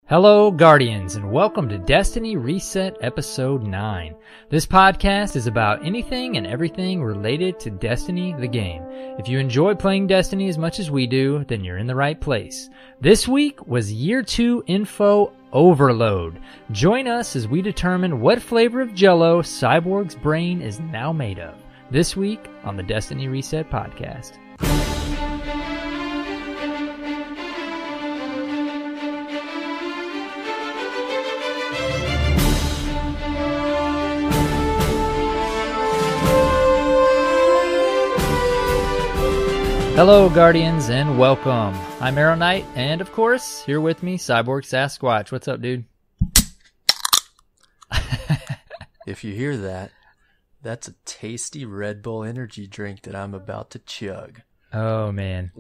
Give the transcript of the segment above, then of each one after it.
Hello, Guardians, and welcome to Destiny Reset Episode 9. This podcast is about anything and everything related to Destiny, the game. If you enjoy playing Destiny as much as we do, then you're in the right place. This week was Year 2 Info Overload. Join us as we determine what flavor of Jell-O Cyborg's brain is now made of. This week on the Destiny Reset Podcast. Hello, Guardians, and welcome. I'm Arrow Knight, and of course, here with me, CyborgSasquatch. What's up, dude? If you hear that, that's a tasty Red Bull energy drink that I'm about to chug. Oh, man.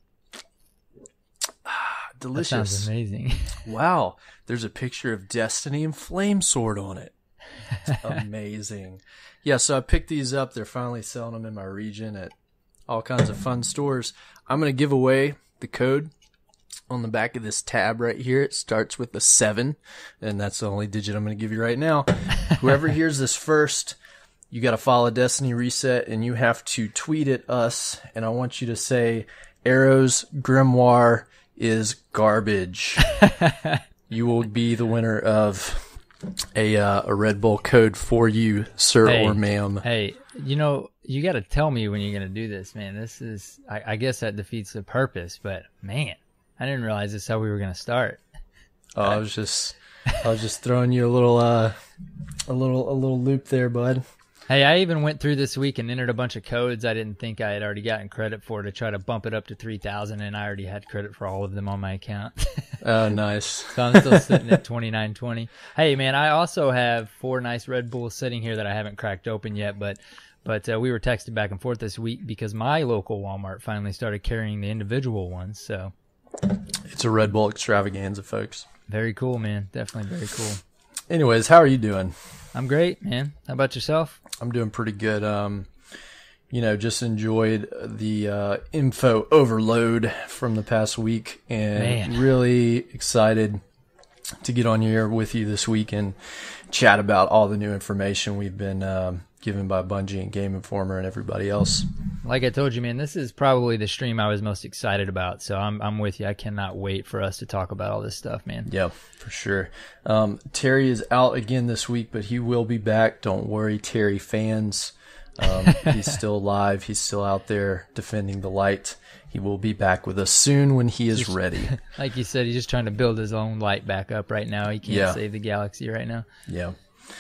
Delicious. That sounds amazing. Wow. There's a picture of Destiny and Flame Sword on it. It's amazing. Yeah, so I picked these up. They're finally selling them in my region at all kinds of fun stores. I'm going to give away the code on the back of this tab right here. It starts with a 7, and that's the only digit I'm going to give you right now. Whoever hears this first, you got to follow Destiny Reset, and you have to tweet at us, and I want you to say, Arrow's Grimoire is garbage. You will be the winner of a Red Bull code for you, sir or ma'am. Hey, you know, you got to tell me when you're going to do this, man. This is, I guess that defeats the purpose, but man, I didn't realize this is how we were going to start. Oh, I was just throwing you a little loop there, bud. Hey, I even went through this week and entered a bunch of codes I didn't think I had already gotten credit for to try to bump it up to 3,000, and I already had credit for all of them on my account. Oh, nice. So I'm still sitting at 2920. Hey, man, I also have 4 nice Red Bulls sitting here that I haven't cracked open yet, but we were texting back and forth this week because my local Walmart finally started carrying the individual ones. So it's a Red Bull extravaganza, folks. Very cool, man. Definitely very cool. Anyways, how are you doing? I'm great, man. How about yourself? I'm doing pretty good. Just enjoyed the info overload from the past week, and really excited to get on here with you this week and chat about all the new information we've been given by Bungie and Game Informer and everybody else. Like I told you, man, this is probably the stream I was most excited about, so I'm with you. I cannot wait for us to talk about all this stuff, man. Yeah, for sure. Terry is out again this week, but he will be back. Don't worry, Terry fans. He's still alive. He's still out there defending the light. He will be back with us soon when he is ready. Like you said, he's just trying to build his own light back up right now. He can't save the galaxy right now. Yeah.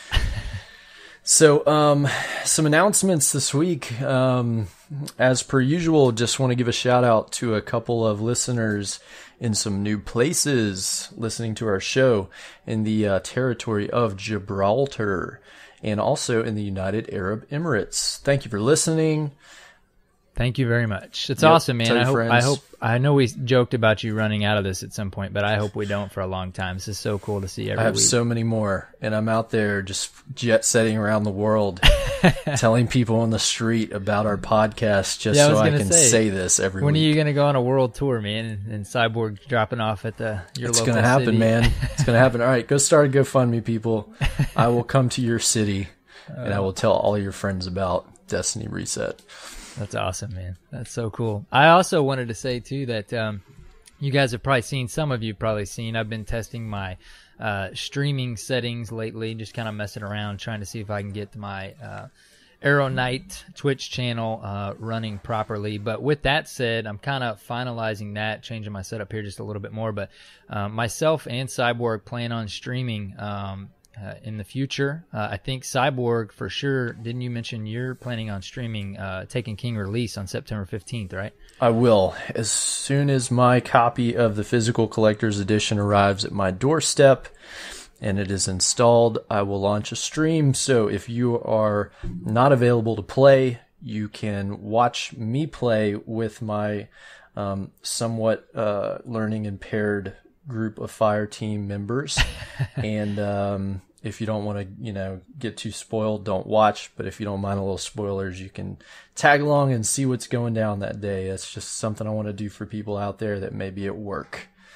So, some announcements this week. As per usual, just want to give a shout out to a couple of listeners in some new places listening to our show in the territory of Gibraltar and also in the United Arab Emirates. Thank you for listening. Thank you very much. It's awesome, man. I know we joked about you running out of this at some point, but I hope we don't for a long time. This is so cool to see every week. I have so many more, and I'm out there just jet setting around the world, telling people on the street about our podcast just so I can say this every week. When are you going to go on a world tour, man, and Cyborg dropping off at your local city? It's going to happen, man. It's going to happen. All right, go start a GoFundMe, people. I will come to your city, and I will tell all your friends about Destiny Reset. That's awesome, man. That's so cool. I also wanted to say, too, that you guys have probably seen, some of you have probably seen, I've been testing my streaming settings lately, just kind of messing around, trying to see if I can get my Arrow Knight Twitch channel running properly. But with that said, I'm kind of finalizing that, changing my setup here just a little bit more. But myself and Cyborg plan on streaming in the future. I think Cyborg for sure, didn't you mention you're planning on streaming Taken King release on September 15th, right? I will. As soon as my copy of the physical collector's edition arrives at my doorstep and it is installed, I will launch a stream. So if you are not available to play, you can watch me play with my somewhat learning impaired group of fire team members. And if you don't want to, get too spoiled, don't watch. But if you don't mind a little spoilers, you can tag along and see what's going down that day. That's just something I want to do for people out there that may be at work.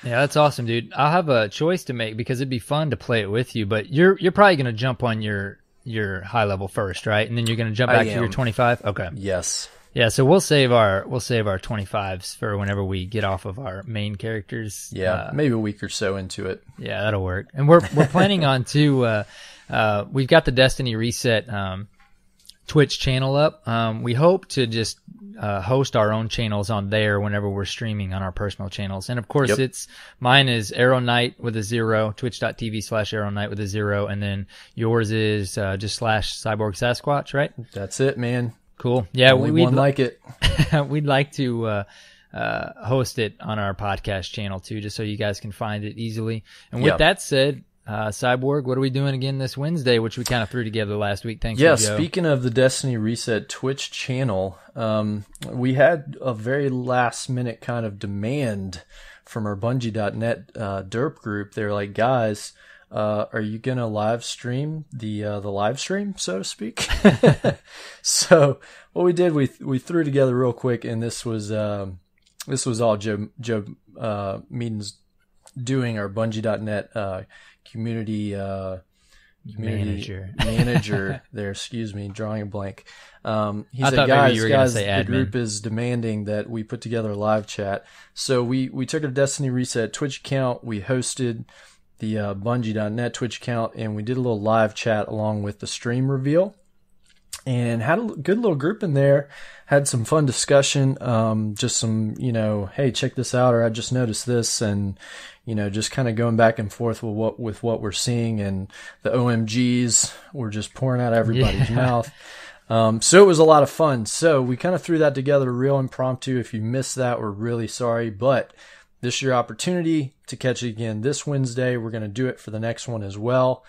Yeah, that's awesome, dude. I'll have a choice to make because it'd be fun to play it with you, but you're probably going to jump on your high level first, right? And then you're going to jump back to your 25. Okay. Yes. Yeah, so we'll save our 25s for whenever we get off of our main characters. Yeah, maybe a week or so into it. Yeah, that'll work. And we're planning on we've got the Destiny Reset Twitch channel up. We hope to just host our own channels on there whenever we're streaming on our personal channels. And of course, mine is Arrow Knight with a 0, twitch.tv/Arrow Knight with a 0, and then yours is just /CyborgSasquatch, right? That's it, man. Cool. Yeah, we'd like it. We'd like to host it on our podcast channel too, just so you guys can find it easily. And with that said, Cyborg, what are we doing again this Wednesday, which we kind of threw together last week? Thanks. Yeah, to Joe. Speaking of the Destiny Reset Twitch channel, we had a very last minute kind of demand from our Bungie.net derp group. They're like, guys, are you gonna live stream the live stream, so to speak? So what we did, we threw together real quick, and this was all Joe Meaden's doing, our Bungie.net community manager there. Excuse me, drawing a blank. He said, guys, the group is demanding that we put together a live chat. So we took a Destiny Reset Twitch account, we hosted the Bungie.net Twitch account, and we did a little live chat along with the stream reveal, and had a good little group in there. Had some fun discussion, just some, hey, check this out, or I just noticed this, and just kind of going back and forth with what we're seeing, and the OMGs were just pouring out everybody's mouth. So it was a lot of fun. So we kind of threw that together real impromptu. If you missed that, we're really sorry, but this is your opportunity to catch it again this Wednesday. We're going to do it for the next one as well.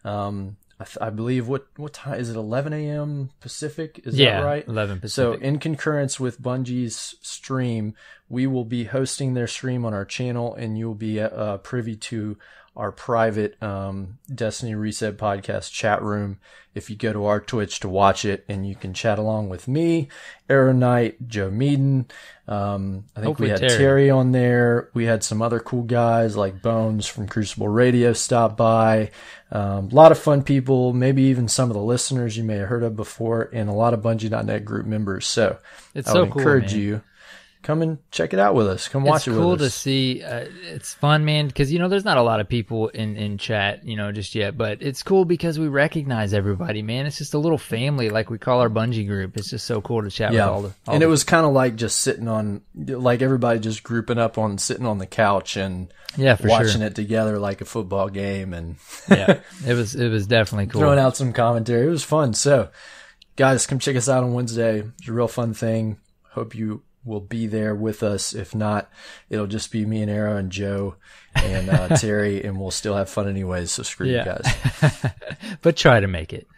I believe, what time is it? 11 a.m. Pacific? Is that right? 11 Pacific. So in concurrence with Bungie's stream, we will be hosting their stream on our channel, and you'll be privy to our private Destiny Reset podcast chat room if you go to our Twitch to watch it, and you can chat along with me, Arrow Knight, Joe Meaden. I think hopefully we had Terry on there. We had some other cool guys like Bones from Crucible Radio stop by. A lot of fun people, maybe even some of the listeners you may have heard of before, and a lot of Bungie.net group members. So I would encourage you, come and check it out with us. Come watch it with us. It's cool to see. It's fun, man, because, there's not a lot of people in chat, just yet. But it's cool because we recognize everybody, man. It's just a little family, like we call our Bungie group. It's just so cool to chat with all the... And it was kind of like just sitting on, like everybody just grouping up on, sitting on the couch and watching it together like a football game. And yeah, it was definitely cool. Throwing out some commentary. It was fun. So, guys, come check us out on Wednesday. It's a real fun thing. Hope you will be there with us. If not, it'll just be me and Arrow and Joe and Terry, and we'll still have fun anyways. So screw you guys. But try to make it.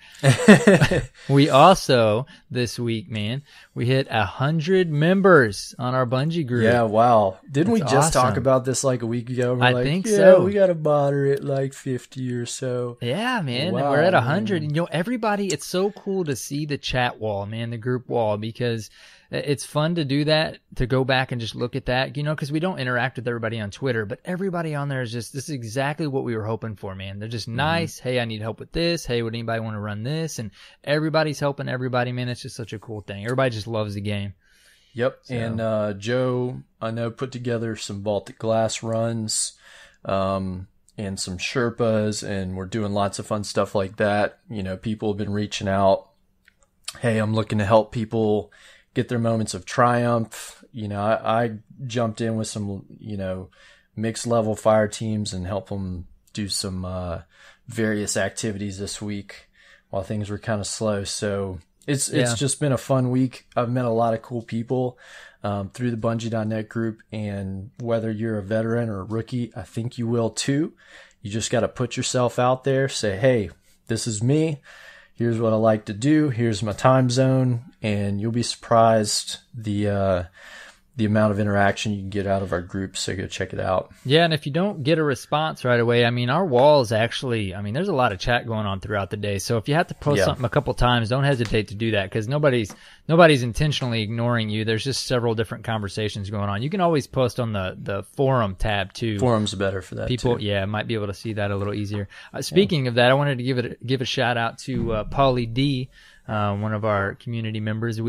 We also, this week, man, we hit 100 members on our Bungie group. Yeah, wow. Didn't we just talk about this like a week ago? I think so. We got to moderate like 50 or so. Yeah, man. Wow, we're at 100. And, everybody, it's so cool to see the chat wall, man, the group wall, because it's fun to do that, to go back and just look at that, because we don't interact with everybody on Twitter, but everybody on there is just, this is exactly what we were hoping for, man. They're just nice. Hey, I need help with this. Hey, would anybody want to run this? And everybody's helping everybody, man. It's just such a cool thing. Everybody just loves the game. Yep. So. And Joe, I know, put together some Baltic Glass runs, and some Sherpas, and we're doing lots of fun stuff like that. People have been reaching out. Hey, I'm looking to help people get their moments of triumph. I jumped in with some, mixed level fire teams and helped them do some various activities this week while things were kind of slow. So it's just been a fun week. I've met a lot of cool people through the Bungie.net group, and whether you're a veteran or a rookie, I think you will too. You just got to put yourself out there, say, hey, this is me. Here's what I like to do. Here's my time zone, and you'll be surprised the the amount of interaction you can get out of our group, so go check it out. Yeah, and if you don't get a response right away, I mean, our walls actually, I mean, there's a lot of chat going on throughout the day. So if you have to post something a couple times, don't hesitate to do that, because nobody's intentionally ignoring you. There's just several different conversations going on. You can always post on the forum tab too. Forum's better for that. People, too. Might be able to see that a little easier. Speaking of that, I wanted to give a shout out to Paulie D, one of our community members.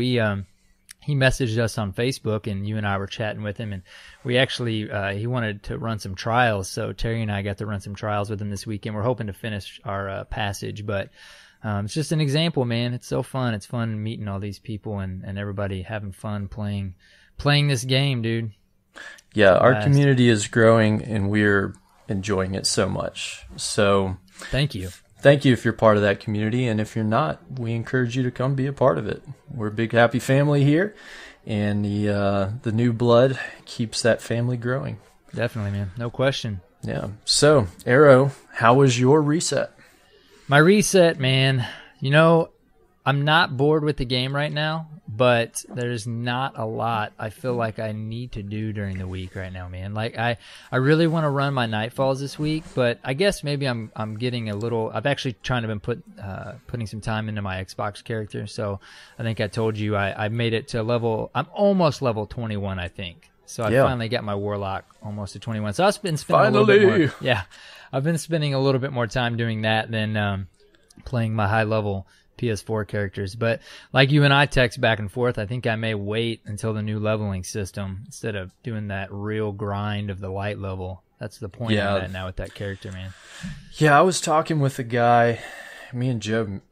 He messaged us on Facebook, and you and I were chatting with him, and we actually he wanted to run some trials, so Terry and I got to run some trials with him this weekend. We're hoping to finish our passage, but it's just an example, man. It's so fun. It's fun meeting all these people and everybody having fun playing this game, dude. Yeah, our community is growing, and we're enjoying it so much. So thank you. Thank you if you're part of that community, and if you're not, we encourage you to come be a part of it. We're a big, happy family here, and the new blood keeps that family growing. Definitely, man. No question. Yeah. So, Arrow, how was your reset? My reset, man, you know, I'm not bored with the game right now, but there's not a lot I feel like I need to do during the week right now, man. Like I really want to run my Nightfalls this week, but I guess maybe I'm getting a little. I've actually trying to been putting some time into my Xbox character. So I think I told you I made it to level. I'm almost level 21, I think. So I finally got my Warlock almost to 21. So I've been spending a little bit more. Yeah, I've been spending a little bit more time doing that than playing my high level PS4 characters. But like you and I text back and forth, I think I may wait until the new leveling system instead of doing that real grind of the light level. That's the point of that now with that character, man. Yeah, I was talking with a guy, me and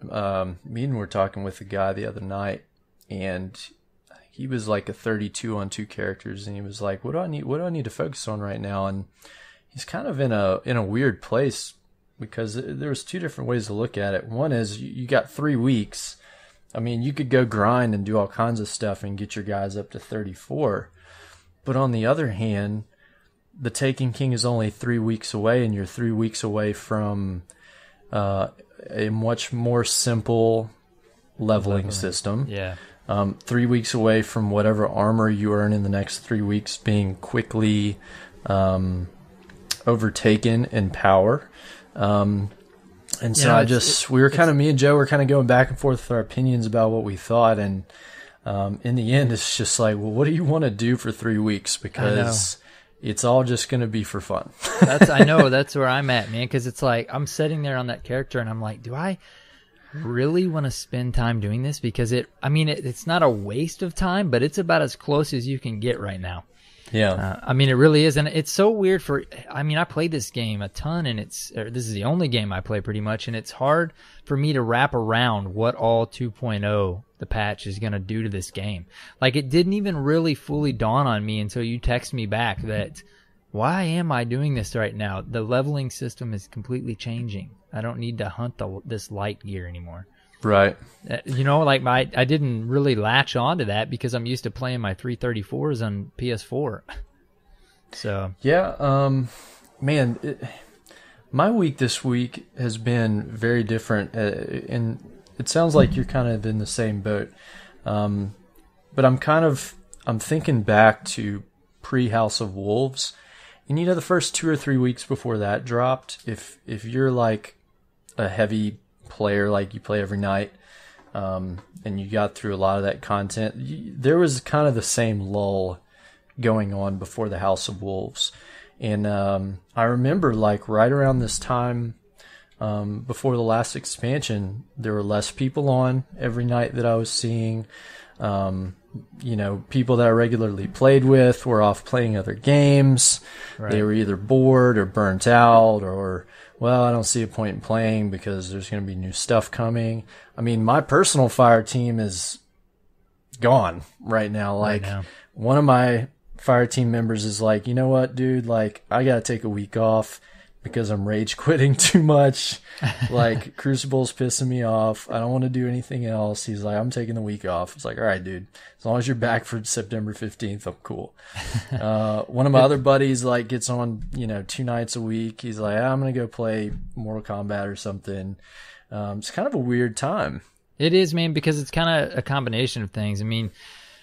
were talking with a guy the other night, and he was like a 32 on 2 characters, and he was like, what do I need to focus on right now? And he's kind of in a weird place, because there was 2 different ways to look at it. One is you got 3 weeks. I mean, you could go grind and do all kinds of stuff and get your guys up to 34. But on the other hand, the Taken King is only 3 weeks away, and you're 3 weeks away from a much more simple leveling system. Yeah. 3 weeks away from whatever armor you earn in the next 3 weeks being quickly overtaken in power. And so me and Joe were kind of going back and forth with our opinions about what we thought. And, in the end, it's just like, well, what do you want to do for 3 weeks? Because it's all just going to be for fun. I know that's where I'm at, man. Cause it's like, I'm sitting there on that character and I'm like, do I really want to spend time doing this? Because it's not a waste of time, but it's about as close as you can get right now. Yeah. It really is. And it's so weird I played this game a ton, and this is the only game I play pretty much. And it's hard for me to wrap around what all 2.0, the patch, is going to do to this game. Like, it didn't even really fully dawn on me until you text me back that, why am I doing this right now? The leveling system is completely changing. I don't need to hunt this light gear anymore. Right. I didn't really latch on to that because I'm used to playing my 334s on PS4. So. Yeah. My week this week has been very different. And it sounds like you're kind of in the same boat. But I'm thinking back to pre-House of Wolves. And the first 2 or 3 weeks before that dropped, if you're like a heavy player, like you play every night, and you got through a lot of that content, there was kind of the same lull going on before the House of Wolves. And I remember, like, right around this time, before the last expansion, there were less people on every night that I was seeing. People that I regularly played with were off playing other games. Right. They were either bored or burnt out, or, well, I don't see a point in playing because there's going to be new stuff coming. I mean, my personal fire team is gone right now. Like, one of my fire team members is like, you know what, dude, like, I got to take a week off because I'm rage quitting too much. Like, Crucible's pissing me off. I don't want to do anything else. He's like, I'm taking the week off. It's like, all right, dude, as long as you're back for September 15th, I'm cool. One of my other buddies, like, gets on, 2 nights a week. He's like, I'm going to go play Mortal Kombat or something. It's kind of a weird time. It is, man, because it's kind of a combination of things. I mean,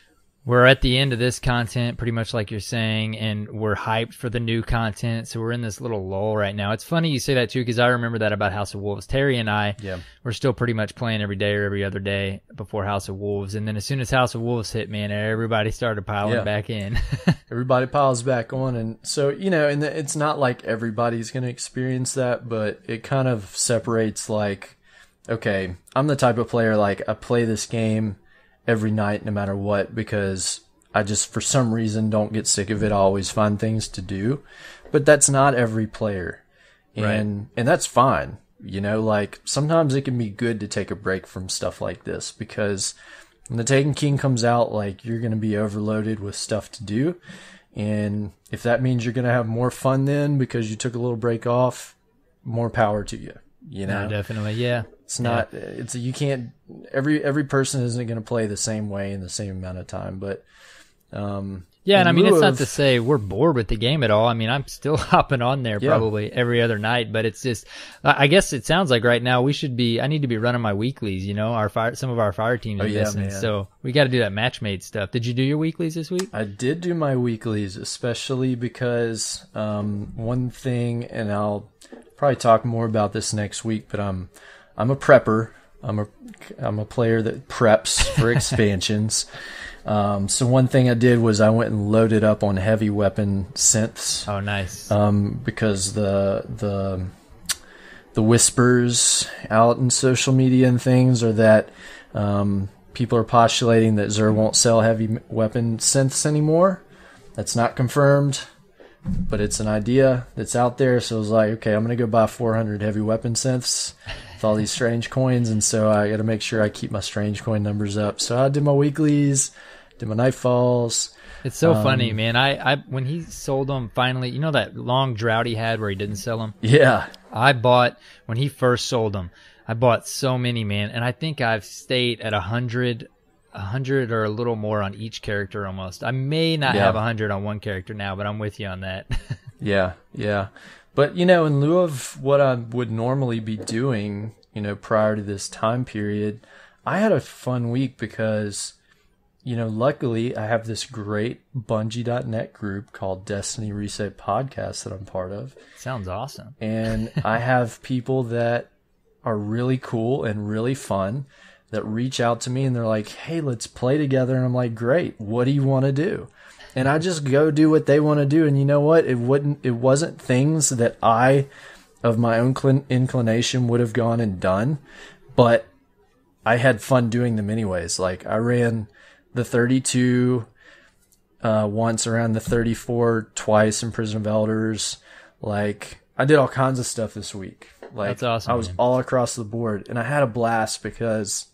we're at the end of this content, pretty much like you're saying, and we're hyped for the new content. So we're in this little lull right now. It's funny you say that too, because I remember that about House of Wolves. Terry and I, we're still pretty much playing every day or every other day before House of Wolves. And then as soon as House of Wolves hit, man, everybody started piling back in. Everybody piles back on. And so, and it's not like everybody's going to experience that, but it kind of separates like, okay, I'm the type of player, like I play this game every night no matter what, because I just for some reason don't get sick of it. I always find things to do, but that's not every player, and that's fine. Like sometimes it can be good to take a break from stuff like this, because when the Taken King comes out, like you're going to be overloaded with stuff to do, and if that means you're going to have more fun then because you took a little break off, more power to you. No, definitely, yeah. It's not. It's you can't. Every person isn't going to play the same way in the same amount of time. But yeah, and I mean, it's not to say we're bored with the game at all. I mean, I'm still hopping on there probably every other night. But it's just, I guess it sounds like right now I need to be running my weeklies. Some of our fire teams are missing, so we got to do that match-made stuff. Did you do your weeklies this week? I did do my weeklies, especially because one thing, and I'll probably talk more about this next week, but I'm a prepper. I'm a player that preps for expansions. So one thing I did was I went and loaded up on heavy weapon synths. Oh, nice. Because the whispers out in social media and things are that people are postulating that Xur won't sell heavy weapon synths anymore. That's not confirmed, but it's an idea that's out there. So I was like, okay, I'm going to go buy 400 heavy weapon synths with all these strange coins. And so I got to make sure I keep my strange coin numbers up. So I did my weeklies, did my nightfalls. It's so funny, man. I when he sold them finally, that long drought he had where he didn't sell them? Yeah. I bought, when he first sold them, I bought so many, man. And I think I've stayed at 100 or a little more on each character almost. I may not have 100 on one character now, but I'm with you on that. Yeah. But, in lieu of what I would normally be doing, prior to this time period, I had a fun week because, luckily I have this great Bungie.net group called Destiny Reset Podcast that I'm part of. Sounds awesome. And I have people that are really cool and really fun that reach out to me and they're like, hey, let's play together. And I'm like, great. What do you want to do? And I just go do what they want to do. And you know what? It wasn't things that I, of my own inclination, would have gone and done, but I had fun doing them anyways. Like I ran the 32 once, around the 34 twice in Prison of Elders. Like I did all kinds of stuff this week. Like that's awesome. I was all across the board, and I had a blast because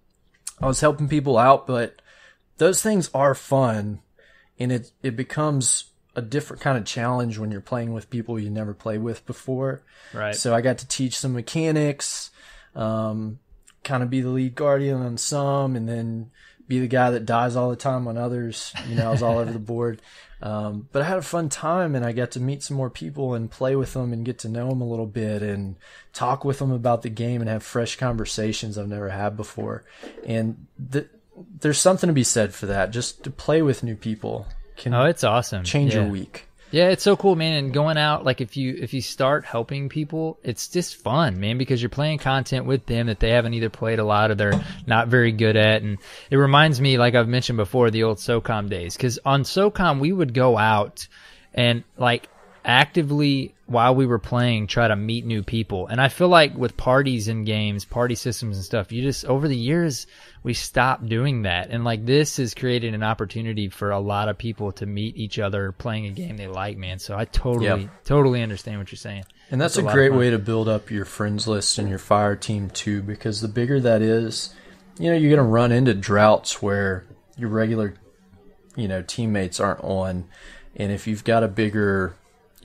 I was helping people out, but those things are fun, and it becomes a different kind of challenge when you're playing with people you never played with before. Right. So I got to teach some mechanics, kind of be the lead guardian on some, and then be the guy that dies all the time on others. I was all over the board. But I had a fun time, and I got to meet some more people and play with them and get to know them a little bit and talk with them about the game and have fresh conversations I've never had before. And there's something to be said for that. Just to play with new people can it's awesome. Change your week. Yeah, it's so cool, man. And going out, like if you start helping people, it's just fun, man, because you're playing content with them that they haven't either played a lot or they're not very good at. And it reminds me, like I've mentioned before, the old SOCOM days. Because on SOCOM, we would go out and like actively, while we were playing, try to meet new people. And I feel like with parties and games, party systems and stuff, you just, over the years, we stopped doing that. And like this has created an opportunity for a lot of people to meet each other playing a game they like, man. So I totally understand what you're saying. And that's a great way to build up your friends list and your fire team too, because the bigger that is, you're going to run into droughts where your regular, teammates aren't on. And if you've got a bigger,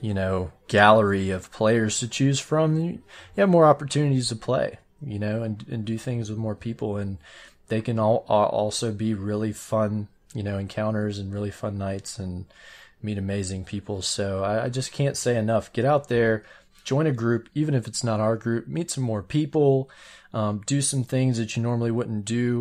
gallery of players to choose from, you have more opportunities to play, and do things with more people. And they can also be really fun, encounters and really fun nights and meet amazing people. So I just can't say enough. Get out there, join a group, even if it's not our group, meet some more people, do some things that you normally wouldn't do.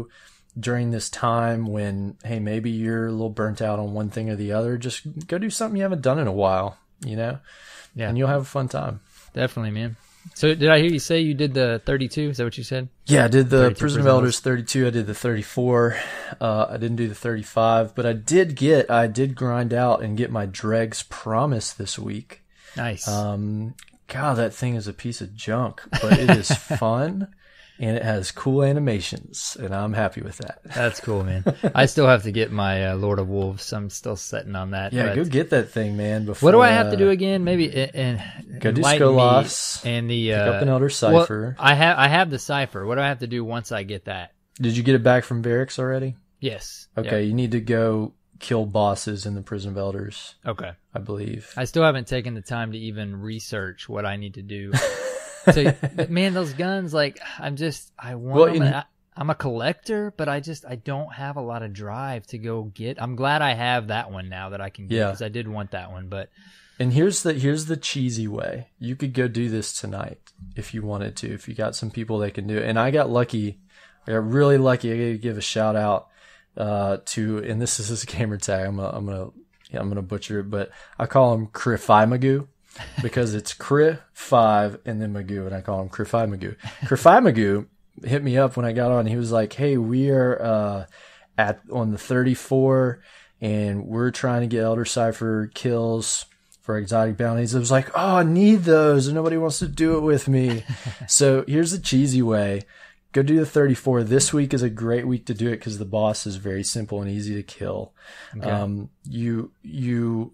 during this time when, hey, maybe you're a little burnt out on one thing or the other, just go do something you haven't done in a while, Yeah. And you'll have a fun time. Definitely, man. So did I hear you say you did the 32? Is that what you said? Yeah, I did the Prison of Elders 32. I did the 34. I didn't do the 35, but I did grind out and get my Dregs Promise this week. Nice. God, that thing is a piece of junk, but it is fun and it has cool animations, and I'm happy with that. That's cool, man. I still have to get my Lord of Wolves. I'm still sitting on that. Yeah, go get that thing, man. Before, what do I have to do again? Maybe go do Skolas and the pick up an Elder Cipher. Well, I have the Cipher. What do I have to do once I get that? Did you get it back from Barracks already? Yes. Okay, You need to go kill bosses in the Prison of Elders. Okay. I believe. I still haven't taken the time to even research what I need to do. So, man, those guns, like, I want them. I'm a collector, but I don't have a lot of drive to go get. I'm glad I have that one now that I can get, because I did want that one. But and here's the cheesy way. You could go do this tonight if you wanted to, if you got some people that can do it. And I got lucky. I got really lucky. I got to give a shout out to, and this is his gamer tag. I'm gonna butcher it, but I call him Crify Magoo. Because it's Cri5 and then Magoo, and I call him Crify Magoo. Crify Magoo hit me up when I got on. He was like, "Hey, we are on the 34, and we're trying to get Elder Cipher kills for exotic bounties." I was like, "Oh, I need those, and nobody wants to do it with me." So here's the cheesy way: go do the 34. This week is a great week to do it because the boss is very simple and easy to kill. Okay. You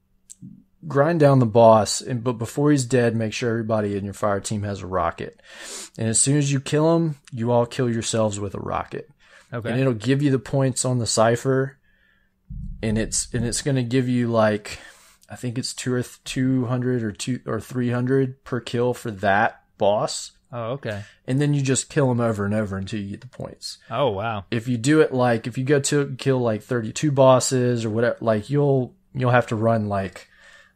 grind down the boss, but before he's dead, make sure everybody in your fire team has a rocket. And as soon as you kill him, you all kill yourselves with a rocket. Okay. And it'll give you the points on the cipher, and it's going to give you, like, I think it's 200 or 300 per kill for that boss. Oh, okay. And then you just kill him over and over until you get the points. Oh, wow. If you do it, like, if you go to kill like 32 bosses or whatever, like, you'll have to run, like,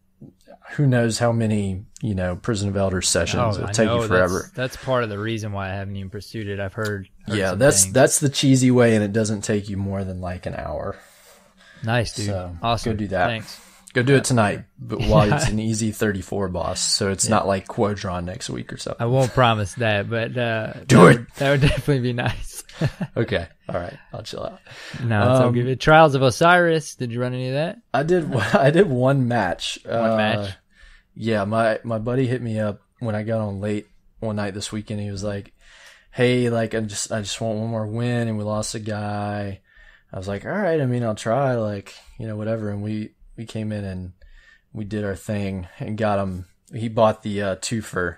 who knows how many, Prison of Elders sessions. It'll take you forever. That's part of the reason why I haven't even pursued it. I've heard yeah, that's the cheesy way, and it doesn't take you more than like an hour. Nice, dude. So awesome. Go do that. Thanks. Go do it tonight, but while it's an easy 34 boss, so it's not like Quodron next week or something. I won't promise that, but do it. That would definitely be nice. Okay, all right, I'll chill out. No, I'll give it. Trials of Osiris. Did you run any of that? I did one match. One match. Yeah, my buddy hit me up when I got on late one night this weekend. He was like, "Hey, like I just want one more win," and we lost a guy. I was like, "All right, I mean, I'll try, like, whatever." And we came in and we did our thing and got him. He bought the twofer.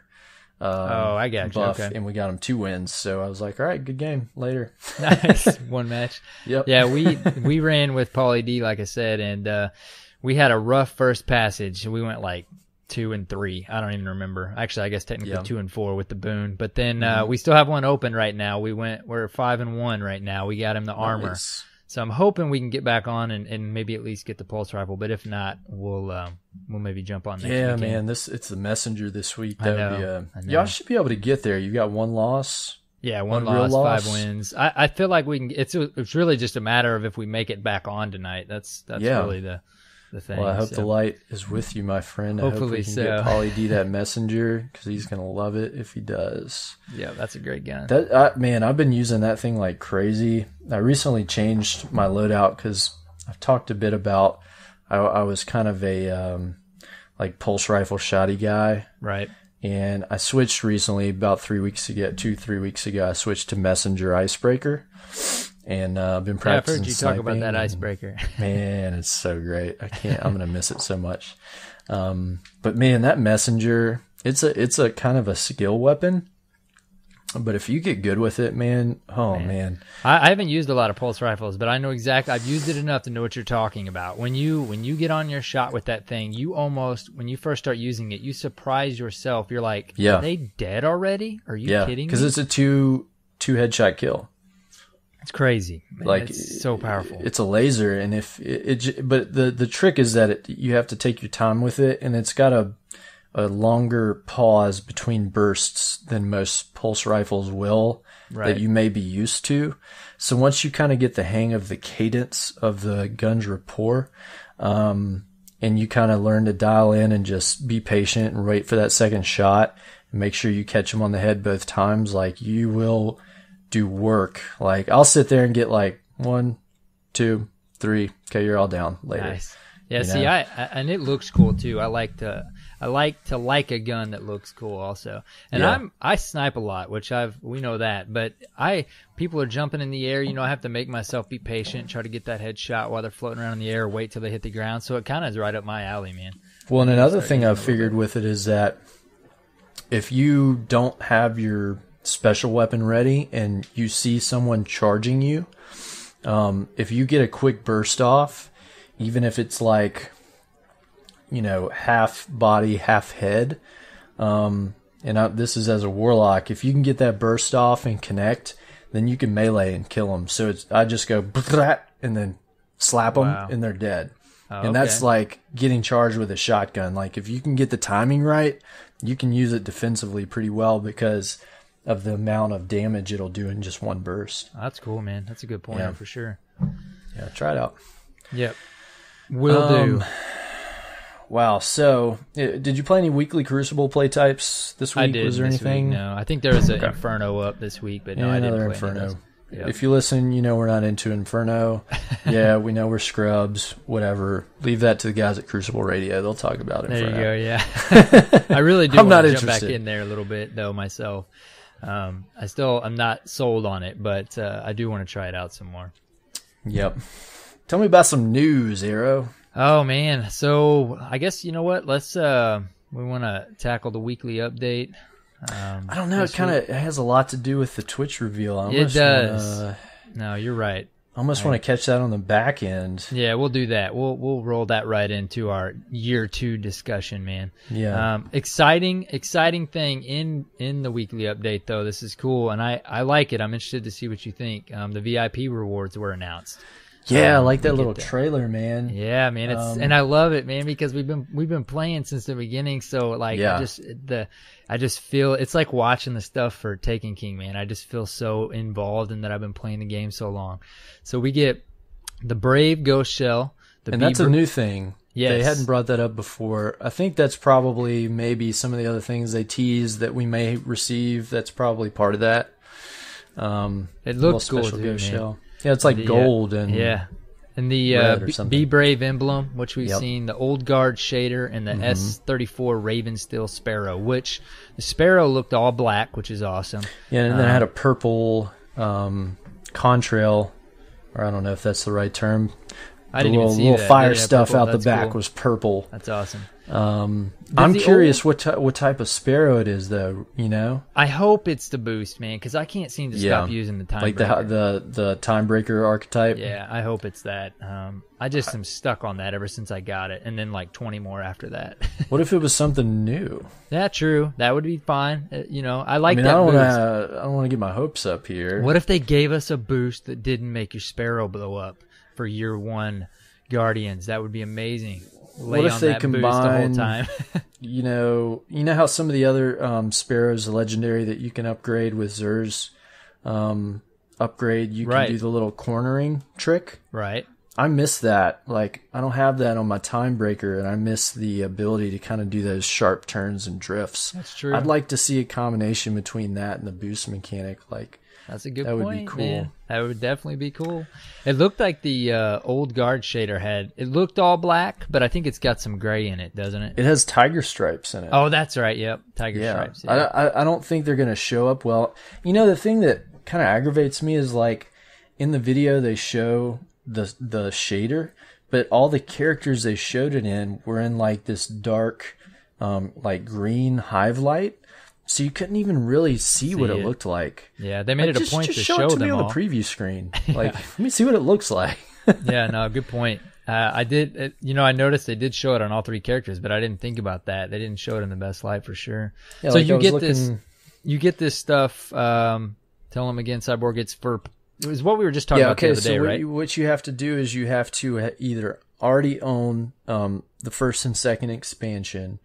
I got you. Buff, okay. And we got him 2 wins. So I was like, all right, good game. Later. Nice. One match. Yep. Yeah, we ran with Pauly D, like I said, and we had a rough first passage. We went like 2 and 3. I don't even remember. Actually, I guess technically 2 and 4 with the boon. But then we still have one open right now. We're 5 and 1 right now. We got him the armor. Nice. So I'm hoping we can get back on and maybe at least get the pulse rifle. But if not, we'll maybe jump on next weekend. Man, it's the messenger this week. I know. Y'all should be able to get there. You got 1 loss. Yeah, one loss, 5 wins. I feel like we can. It's really just a matter of if we make it back on tonight. That's really the thing. Well, I hope the light is with you, my friend. Hopefully, I hope we can get Pauly D that messenger, because he's gonna love it if he does. Yeah, that's a great gun. I've been using that thing like crazy. I recently changed my loadout because I've talked a bit about I was kind of a like pulse rifle shotty guy, right? And I switched recently, about 3 weeks ago. I switched to messenger icebreaker. And I've been practicing. I've heard you talk about that icebreaker. Man, it's so great. I'm gonna miss it so much. But man, that messenger, it's a kind of a skill weapon. But if you get good with it, man, man. I haven't used a lot of pulse rifles, but I know exactly. I've used it enough to know what you're talking about. When you get on your shot with that thing, you almost, when you first start using it, you surprise yourself. You're like, are they dead already? Are you kidding me? Because it's a two headshot kill. It's crazy. Man, like, it's so powerful. It's a laser, and but the trick is that you have to take your time with it, and it's got a a longer pause between bursts than most pulse rifles will, that you may be used to. So once you kind of get the hang of the cadence of the gun's rapport, and you kind of learn to dial in and just be patient and wait for that second shot and make sure you catch them on the head both times, like, you will do work. Like, I'll sit there and get like 1, 2, 3. Okay, you're all down later. Nice. Yeah, see, and it looks cool too. I like to like a gun that looks cool also. And I snipe a lot, which we know that. But people are jumping in the air, I have to make myself be patient, try to get that headshot while they're floating around in the air, wait till they hit the ground. So it kind of is right up my alley, man. Well, and another thing I've figured with it is that if you don't have your special weapon ready and you see someone charging you, if you get a quick burst off, even if it's like, half body, half head, this is as a warlock, if you can get that burst off and connect, then you can melee and kill them. So I just go and then slap them and they're dead. And that's like getting charged with a shotgun. Like, if you can get the timing right, you can use it defensively pretty well because of the amount of damage it'll do in just one burst. That's cool, man. That's a good point for sure. Yeah, try it out. Yep. Will do. Wow. So, did you play any weekly Crucible play types this week? I did. Was there anything? Week, no, I think there was an Inferno up this week, but no, I didn't play Inferno. Yep. If you listen, we're not into Inferno. Yeah, we know we're scrubs. Whatever. Leave that to the guys at Crucible Radio. They'll talk about Inferno. There you go. Yeah. I really do. I'm not jump interested. back in there a little bit though myself. I'm not sold on it, but I do want to try it out some more. Yep. Tell me about some news, Arrow. Oh man, so I guess you know what? Let's we want to tackle the weekly update. I don't know. It kind of has a lot to do with the Twitch reveal. It does. No, you're right. I almost want to catch that on the back end. Yeah, we'll do that. We'll roll that right into our year 2 discussion, man. Yeah. Exciting thing in the weekly update though. This is cool, and I like it. I'm interested to see what you think. The VIP rewards were announced. Yeah, I like that little trailer, man. Yeah, man, and I love it, man, because we've been playing since the beginning. So like, I just feel it's like watching the stuff for Taken King, man. I just feel so involved in that I've been playing the game so long. So we get the Brave Ghost Shell, and that's a new thing. Yes. They hadn't brought that up before. I think that's probably maybe some of the other things they teased that we may receive. That's probably part of that. It looks cool, too, man. Shell. Yeah, it's like gold and and the Be Brave emblem, which we've seen, the Old Guard shader, and the S34 Ravensteel Sparrow, which the Sparrow looked all black, which is awesome. Yeah, and then it had a purple contrail, or I don't know if that's the right term. I didn't even see little that. fire stuff purple. out the That's back cool. was purple. That's awesome. I'm curious what type of sparrow it is, though. I hope it's the boost, man, because I can't seem to stop using the time like breaker. the time breaker archetype. Yeah, I hope it's that. I just am stuck on that ever since I got it, and then like 20 more after that. What if it was something new? Yeah, true. That would be fine. I like that I boost. I don't want to get my hopes up here. What if they gave us a boost that didn't make your Sparrow blow up for year 1 Guardians? That would be amazing. What if they combine, the whole time? you know how some of the other Sparrows, legendary, that you can upgrade with Zer's upgrade, you can do the little cornering trick. Right. I miss that. Like, I don't have that on my time breaker, and I miss the ability to kind of do those sharp turns and drifts. That's true. I'd like to see a combination between that and the boost mechanic. Like, that's a good point. That would be cool. Man. That would definitely be cool. It looked like the Old Guard shader it looked all black, but I think it's got some gray in it, doesn't it? It has tiger stripes in it. Oh, that's right. Yep. Tiger stripes. Yeah. I don't think they're going to show up well. The thing that kind of aggravates me is, like, in the video they show the shader, but all the characters they showed it in were in like this dark like green hive light, so you couldn't even really see what it looked like. Yeah, they made it a point to show it to them me on all. the preview screen. Like, let me see what it looks like. Yeah, no, good point. I did, I noticed they did show it on all 3 characters, but I didn't think about that. They didn't show it in the best light for sure. Yeah, so like you get this stuff. Tell them again, Cyborg. It was what we were just talking about the other day, right? What you have to do is you have to either already own the first and second expansion,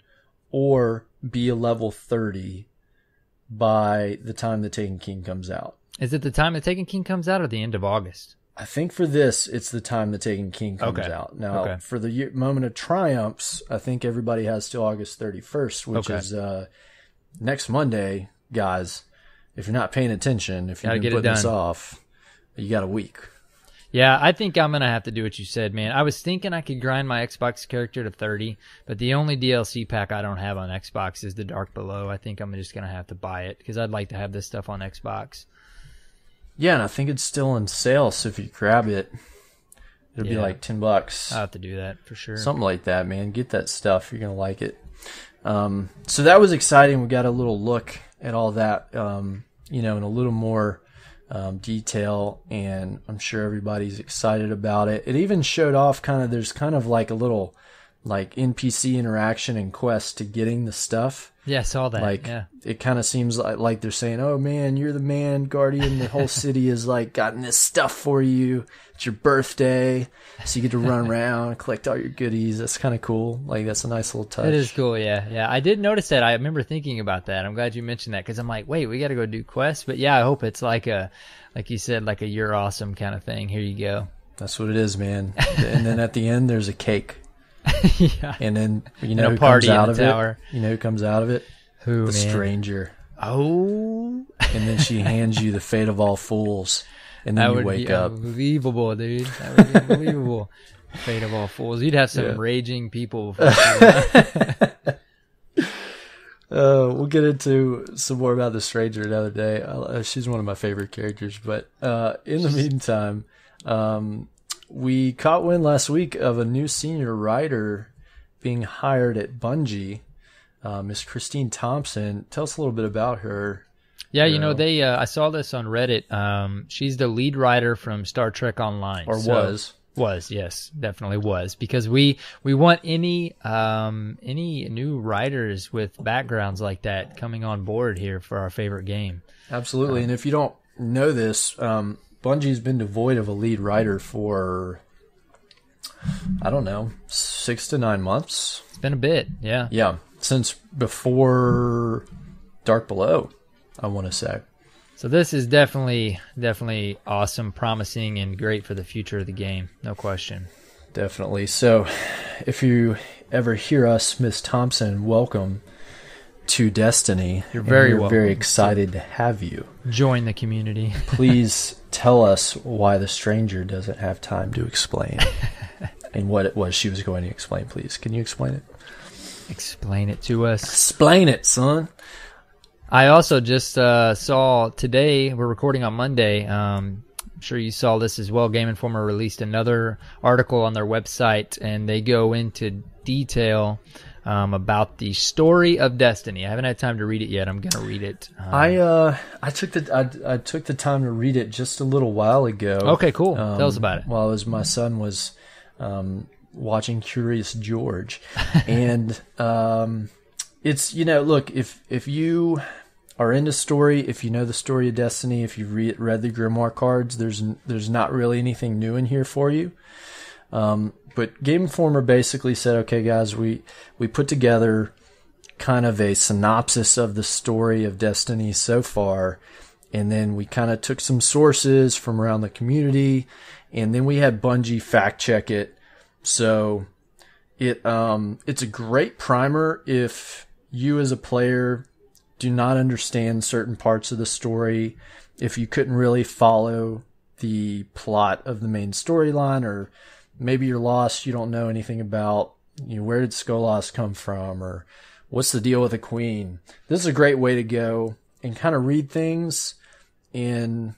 or be a level 30 by the time The Taken King comes out. Is it the time The Taken King comes out or the end of August? I think for this, it's the time The Taken King comes out. Now, for the Moment of Triumphs, I think everybody has till August 31st, which is next Monday, guys. If you're not paying attention, if you've been putting this off, you got a week. Yeah, I think I'm going to have to do what you said, man. I was thinking I could grind my Xbox character to 30, but the only DLC pack I don't have on Xbox is the Dark Below. I think I'm just going to have to buy it because I'd like to have this stuff on Xbox. Yeah, and I think it's still on sale, so if you grab it, it'll be like $10. I'll have to do that for sure. Something like that, man. Get that stuff. You're going to like it. So that was exciting. We got a little look at all that, in a little more detail, and I'm sure everybody's excited about it. It even showed off there's kind of like a little like NPC interaction and quest to getting the stuff. Yeah, I saw that. It kind of seems like they're saying, oh man, you're the man guardian. The whole city is like gotten this stuff for you. It's your birthday. So you get to run around and collect all your goodies. That's kind of cool. Like, that's a nice little touch. It is cool. Yeah. I did notice that. I remember thinking about that. I'm glad you mentioned that because I'm like, wait, we got to go do quests. But yeah, I hope it's like you said, like a you're awesome kind of thing. Here you go. That's what it is, man. And then at the end, there's a cake. Yeah. And then who comes out of it? You know who comes out of it? Who, the stranger. Oh. And then she hands you the Fate of All Fools. And then you wake up. Unbelievable, dude. That would be unbelievable. Fate of All Fools. You'd have some raging people before we'll get into some more about the stranger another day. She's one of my favorite characters. But in the meantime, we caught wind last week of a new senior writer being hired at Bungie, Miss Christine Thompson. Tell us a little bit about her. Yeah, I saw this on Reddit. She's the lead writer from Star Trek Online. Was, yes, definitely was. Because we want any new writers with backgrounds like that coming on board here for our favorite game. Absolutely. And if you don't know this, Bungie's been devoid of a lead writer for, I don't know, 6 to 9 months. It's been a bit, yeah. Yeah, since before Dark Below, I want to say. So this is definitely awesome, promising, and great for the future of the game. No question. Definitely. So if you ever hear us, Miss Thompson, welcome to Destiny. You're very welcome. We're very excited to have you. Join the community. Please tell us why the stranger doesn't have time to explain and what it was she was going to explain, please. Can you explain it? Explain it to us. Explain it, son. I also just saw today, we're recording on Monday, I'm sure you saw this as well, Game Informer released another article on their website, and they go into detail about the story of Destiny. I haven't had time to read it yet. I'm going to read it. I took the time to read it just a little while ago. Okay, cool. Tell us about it. While my son was watching Curious George. And it's, look, if you are into story, if you know the story of Destiny, if you've read the Grimoire cards, there's not really anything new in here for you. But Game Informer basically said, okay, guys, we put together kind of a synopsis of the story of Destiny so far, and then we kind of took some sources from around the community, and then we had Bungie fact check it. So it's a great primer if you as a player do not understand certain parts of the story, if you couldn't really follow the plot of the main storyline, or maybe you're lost, you don't know anything about, where did Skolas come from, or what's the deal with the Queen. This is a great way to go and kind of read things in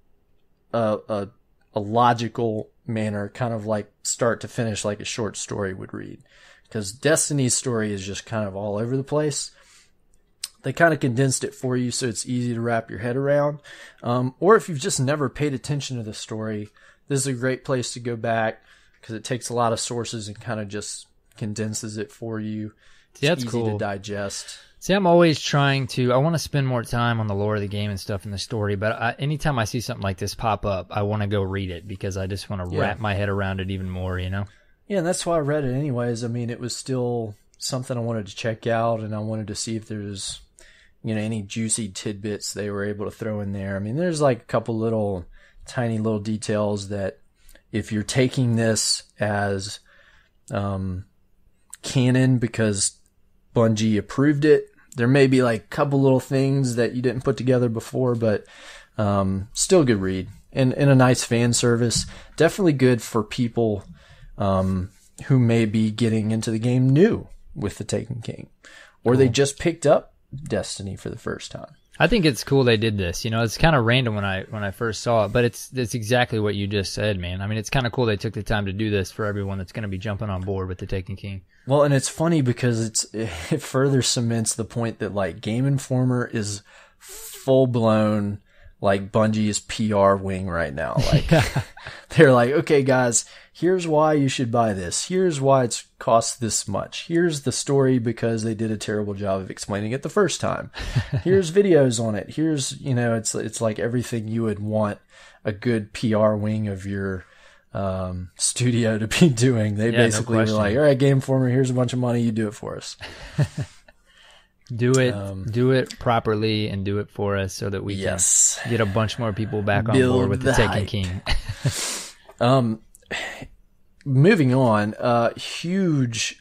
a logical manner, kind of like start to finish like a short story would read. Because Destiny's story is just kind of all over the place. They kind of condensed it for you so it's easy to wrap your head around. Or if you've just never paid attention to the story, this is a great place to go back because it takes a lot of sources and kind of just condenses it for you. It's easy to digest. See, I'm always trying to, I want to spend more time on the lore of the game and stuff in the story, but anytime I see something like this pop up, I want to go read it because I just want to wrap my head around it even more, Yeah, and that's why I read it anyways. I mean, it was still something I wanted to check out, and I wanted to see if there's, any juicy tidbits they were able to throw in there. I mean, there's like a couple little tiny little details that if you're taking this as canon because Bungie approved it, there may be like a couple little things that you didn't put together before, but still a good read and a nice fan service. Definitely good for people who may be getting into the game new with the Taken King, or they just picked up Destiny for the first time. I think it's cool they did this. It's kind of random when I first saw it, but it's exactly what you just said, man. I mean, it's kind of cool they took the time to do this for everyone that's going to be jumping on board with the Taken King. Well, and it's funny because it further cements the point that like Game Informer is full blown like Bungie's PR wing right now. Like they're like, okay, guys, here's why you should buy this. Here's why it's cost this much. Here's the story because they did a terrible job of explaining it the first time. Here's videos on it. Here's, it's like everything you would want a good PR wing of your studio to be doing. They basically were like, all right, Game Informer, here's a bunch of money. You do it for us. Do it properly and do it for us so that we can get a bunch more people back on board with the Taken King. Moving on, huge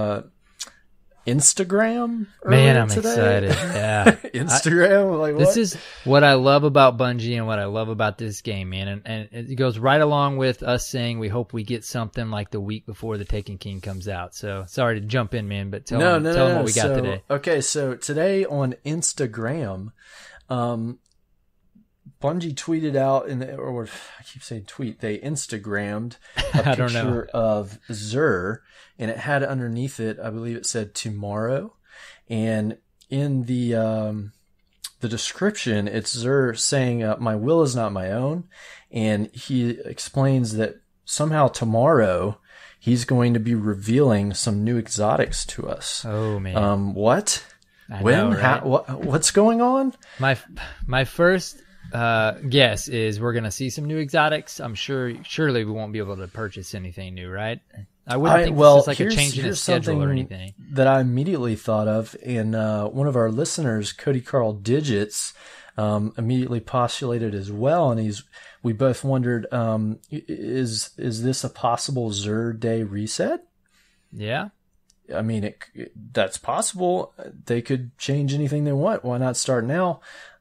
Instagram. Man, I'm today. excited. Yeah. Instagram. Like, what? This is what I love about Bungie and what I love about this game, man. And it goes right along with us saying we hope we get something like the week before the Taken King comes out. So sorry to jump in, man, but tell them what we got today. Okay, so today on Instagram, Bungie tweeted out, or I keep saying tweet, they Instagrammed a picture of Xur, and it had underneath it, I believe it said tomorrow. And in the description, it's Xur saying, my will is not my own. And he explains that somehow tomorrow he's going to be revealing some new exotics to us. Oh, man. What? When? Know, right? What's going on? My first guess is we're going to see some new exotics. I'm surely we won't be able to purchase anything new, right? I wouldn't think this is like a change in the schedule or anything. That I immediately thought of, and one of our listeners, Cody Carl Digits, immediately postulated as well, and we both wondered, is this a possible Xur Day reset? Yeah. I mean, that's possible. They could change anything they want. Why not start now?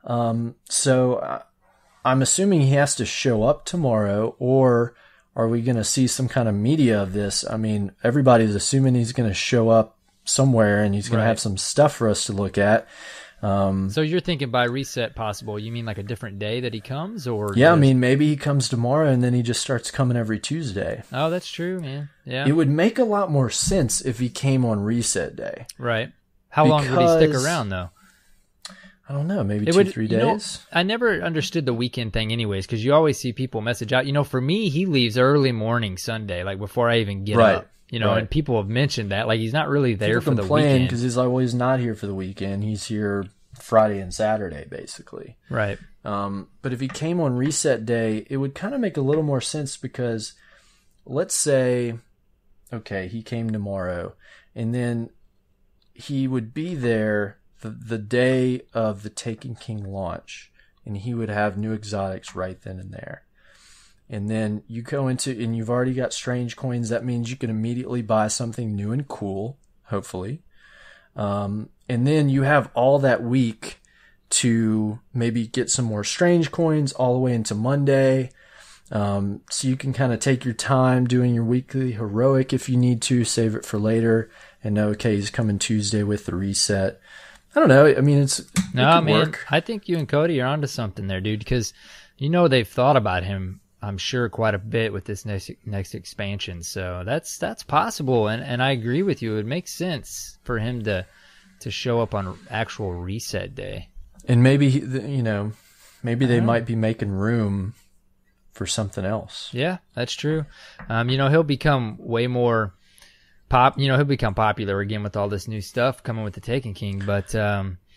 So I'm assuming he has to show up tomorrow, or are we going to see some kind of media of this? I mean, everybody's assuming he's going to show up somewhere and he's going to have some stuff for us to look at. So you're thinking by reset possible, you mean like a different day that he comes, or? Yeah, I mean, maybe he comes tomorrow and then he just starts coming every Tuesday. Oh, that's true, man. Yeah. It would make a lot more sense if he came on reset day. Right. How long would he stick around though? I don't know, maybe 2-3 days. I never understood the weekend thing anyways, because you always see people message out. For me, he leaves early morning Sunday, like before I even get up. And people have mentioned that. Like, he's not really there for the weekend. Because he's like, well, he's not here for the weekend. He's here Friday and Saturday, basically. Right. But if he came on reset day, it would kind of make a little more sense because let's say, okay, he came tomorrow, and then he would be there the day of the Taken King launch, and he would have new exotics right then and there. And then you go into, and you've already got strange coins. That means you can immediately buy something new and cool, hopefully. And then you have all that week to maybe get some more strange coins all the way into Monday. So you can kind of take your time doing your weekly heroic if you need to, save it for later, and know, okay, he's coming Tuesday with the reset. I don't know. I mean, it could work. I think you and Cody are onto something there, dude, because they've thought about him, I'm sure, quite a bit with this next expansion. So that's possible, and I agree with you. It makes sense for him to show up on actual reset day. And maybe they might be making room for something else. Yeah, that's true. He'll become way more he'll become popular again with all this new stuff coming with the Taken King. But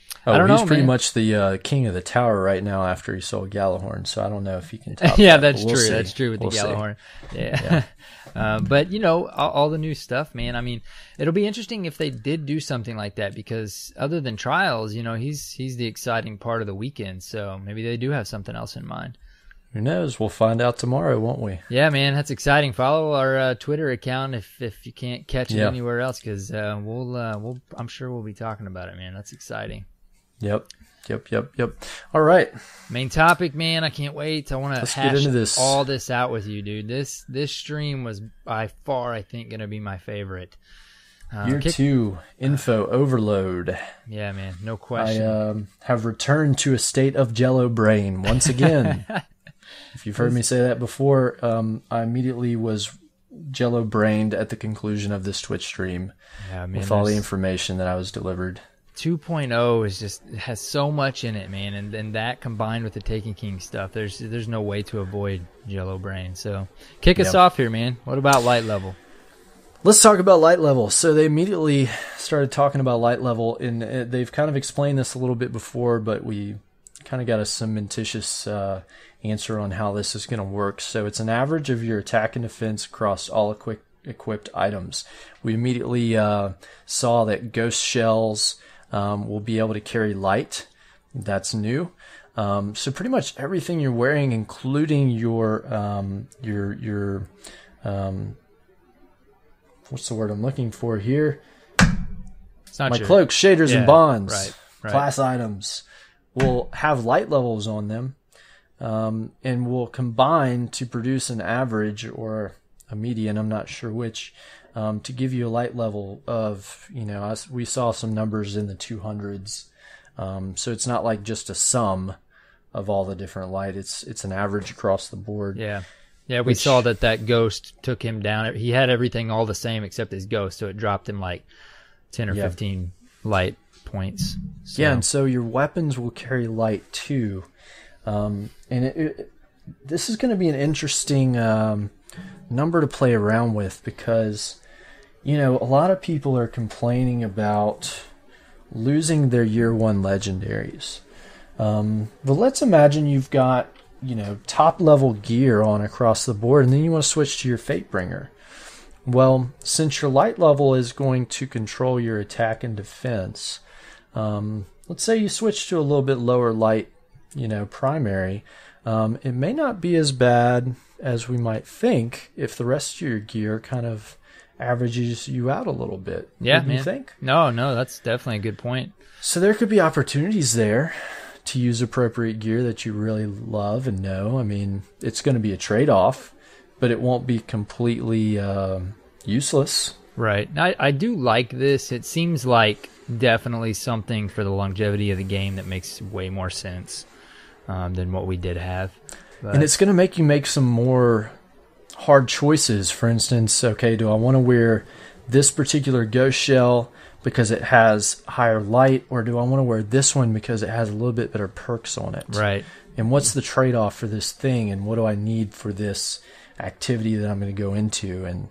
Oh, don't he's know, pretty man. much the king of the tower right now after he sold Gallahorn, so I don't know if he can top Yeah, that, that's but we'll true. see. That's true with We'll the see. Gallahorn. Yeah. But all the new stuff, man. I mean, it'll be interesting if they did do something like that, because other than trials, he's the exciting part of the weekend. So maybe they do have something else in mind. Who knows? We'll find out tomorrow, won't we? Yeah, man, that's exciting. Follow our Twitter account if you can't catch it Yeah. anywhere else, because I'm sure we'll be talking about it, man. That's exciting. Yep. All right. Main topic, man. I can't wait. I want to Let's hash get into this. all this out with you, dude. This stream was by far, I think, going to be my favorite. Year 2, info overload. Yeah, man, no question. I have returned to a state of Jello brain once again. If you've heard me say that before, I immediately was Jello brained at the conclusion of this Twitch stream, with all the information that I was delivered. 2.0 has so much in it, man, and that combined with the Taken King stuff, there's no way to avoid Jello brain. So kick us off here, man. What about light level? Let's talk about light level. So they immediately started talking about light level, and they've kind of explained this a little bit before, but we kind of got a cementitious answer on how this is going to work. So it's an average of your attack and defense across all equipped items. We immediately saw that ghost shells will be able to carry light. That's new. So pretty much everything you're wearing, including your what's the word I'm looking for here? It's not my cloaks, shaders, and bonds, right. class items, will have light levels on them, and will combine to produce an average or a median, I'm not sure which, to give you a light level of, we saw some numbers in the 200s. So it's not like just a sum of all the different light. It's an average across the board. Yeah. Yeah, we saw that ghost took him down. He had everything all the same except his ghost, so it dropped him like 10 or 15 light points. So. Yeah, and so your weapons will carry light too. And this is going to be an interesting number to play around with, because, a lot of people are complaining about losing their year 1 legendaries. But let's imagine you've got top level gear on across the board, and then you want to switch to your Fatebringer. Well, since your light level is going to control your attack and defense, let's say you switch to a little bit lower light, primary, it may not be as bad as we might think if the rest of your gear kind of averages you out a little bit. Yeah, Wouldn't man. you think? No, that's definitely a good point. So there could be opportunities there to use appropriate gear that you really love and know. I mean, it's going to be a trade-off, but it won't be completely useless. Right. I do like this. It seems like definitely something for the longevity of the game that makes way more sense than what we did have. But... And it's going to make you make some more hard choices. For instance, okay, do I want to wear this particular ghost shell because it has higher light, or do I want to wear this one because it has a little bit better perks on it? Right. And what's the trade-off for this thing, and what do I need for this activity that I'm going to go into? And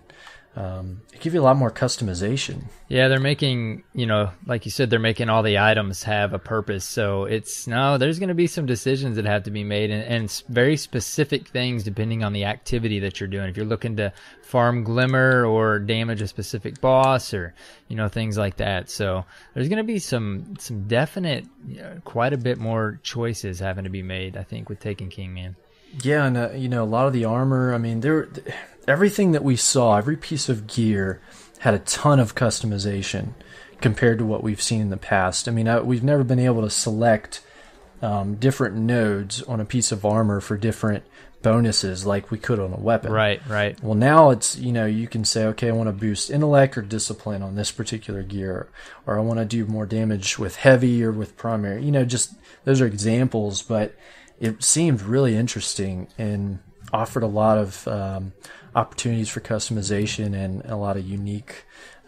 it gives you a lot more customization. Yeah, they're making, like you said, they're making all the items have a purpose. So there's going to be some decisions that have to be made, and very specific things depending on the activity that you're doing. If you're looking to farm Glimmer or damage a specific boss, or, things like that. So there's going to be some definite, quite a bit more choices having to be made, I think, with Taken King, man. Yeah, and a lot of the armor, I mean, everything that we saw, every piece of gear had a ton of customization compared to what we've seen in the past. I mean, we've never been able to select different nodes on a piece of armor for different bonuses like we could on a weapon. Right. Well, now it's, you can say, okay, I want to boost intellect or discipline on this particular gear, or I want to do more damage with heavy or with primary. Just those are examples, but it seemed really interesting and offered a lot of opportunities for customization and a lot of unique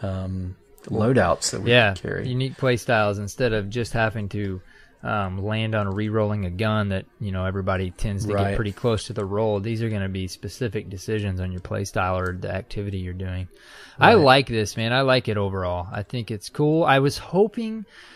loadouts that we can carry. Unique play styles instead of just having to land on re-rolling a gun that everybody tends to get pretty close to the roll. These are going to be specific decisions on your play style or the activity you're doing. Right. I like this, man. I like it overall. I think it's cool. I was hoping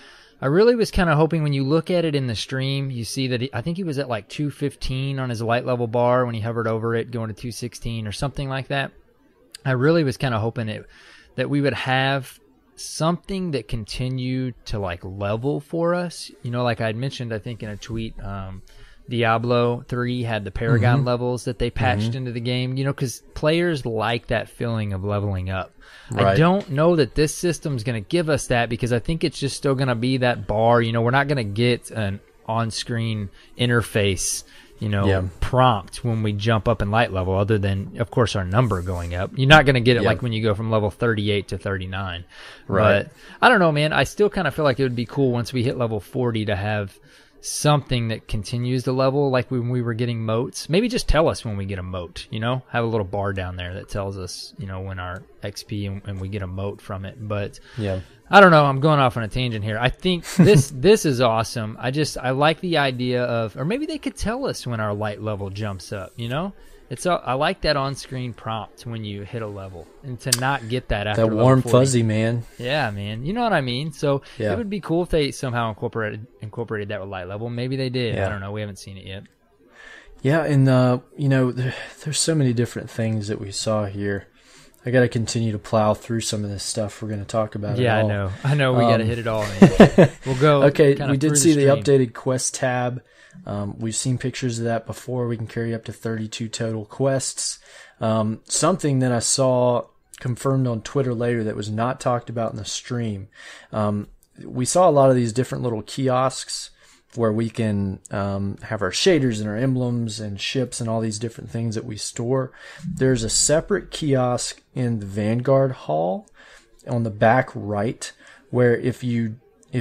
I really was kind of hoping when you look at it in the stream, you see that I think he was at like 215 on his light level bar when he hovered over it, going to 216 or something like that. I really was kind of hoping that we would have something that continued to like level for us. You know, like I had mentioned, I think in a tweet, Diablo 3 had the Paragon levels that they patched into the game, you know, because players like that feeling of leveling up. Right. I don't know that this system's going to give us that, because I think it's just still going to be that bar. You know, we're not going to get an on-screen interface, you know, prompt when we jump up in light level, other than, of course, our number going up. You're not going to get it like when you go from level 38 to 39. Right. But I don't know, man. I still kind of feel like it would be cool once we hit level 40 to have something that continues the level, like when we were getting motes. Maybe just tell us when we get a mote, you know, have a little bar down there that tells us, you know, when our XP and we get a mote from it. But I don't know, I'm going off on a tangent here. I think this is awesome. I like the idea of, or maybe they could tell us when our light level jumps up, you know. I like that on-screen prompt when you hit a level, and to not get that after that warm 40. fuzzy, man. Yeah, man. You know what I mean? So it would be cool if they somehow incorporated that with light level. Maybe they did. I don't know. We haven't seen it yet. Yeah, and you know, there's so many different things that we saw here. I got to continue to plow through some of this stuff we're going to talk about. Yeah, I know. We got to hit it all. Man. We'll go. Okay, we did see the updated quest tab. We've seen pictures of that before. We can carry up to 32 total quests. Something that I saw confirmed on Twitter later that was not talked about in the stream. We saw a lot of these different little kiosks where we can have our shaders and our emblems and ships and all these different things that we store. There's a separate kiosk in the Vanguard Hall on the back right, where if you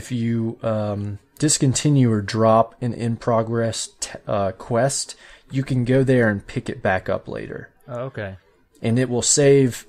discontinue or drop an in-progress quest, you can go there and pick it back up later. Oh, okay. And it will save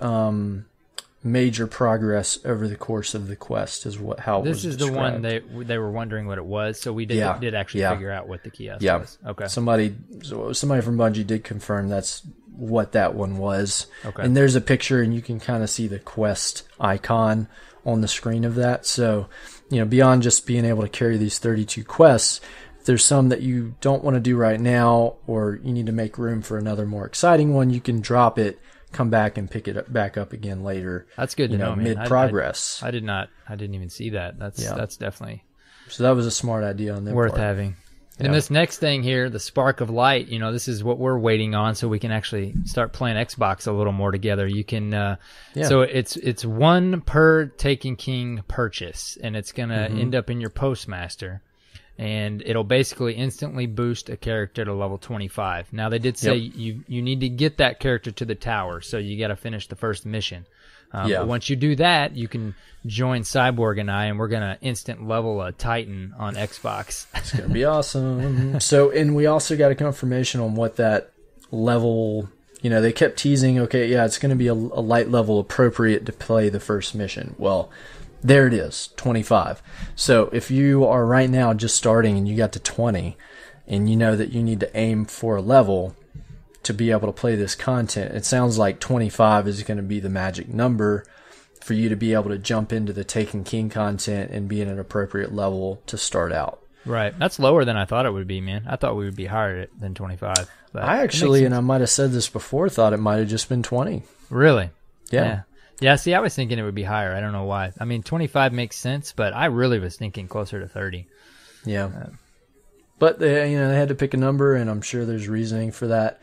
major progress over the course of the quest, is how it was described. This is the one they were wondering what it was, so we did actually figure out what the kiosk was. Okay. Somebody from Bungie did confirm that's what that one was. Okay. And there's a picture, and you can kind of see the quest icon on the screen of that. So, you know, beyond just being able to carry these 32 quests, if there's some that you don't want to do right now, or you need to make room for another more exciting one, you can drop it, come back and pick it back up again later. That's good to know, man. Mid progress. I didn't even see that. That's definitely. So that was a smart idea on their worth part. Having. Yeah. And this next thing here, the Spark of Light, you know, this is what we're waiting on, so we can actually start playing Xbox a little more together. You can, so it's one per Taken King purchase, and it's gonna end up in your Postmaster, and it'll basically instantly boost a character to level 25. Now they did say you need to get that character to the tower, so you got to finish the first mission. But once you do that, you can join Cyborg and I, and we're going to instant level a Titan on Xbox. It's going to be awesome. So, and we also got a confirmation on what that level, you know, they kept teasing, okay, it's going to be a light level appropriate to play the first mission. Well, there it is, 25. So if you are right now just starting and you got to 20, and you know that you need to aim for a level to be able to play this content, it sounds like 25 is going to be the magic number for you to be able to jump into the Taken King content and be in an appropriate level to start out. Right. That's lower than I thought it would be, man. I thought we would be higher than 25. I actually, and I might have said this before, thought it might have just been 20. Really? Yeah. Yeah, see, I was thinking it would be higher. I don't know why. I mean, 25 makes sense, but I really was thinking closer to 30. Yeah. But they had to pick a number, and I'm sure there's reasoning for that.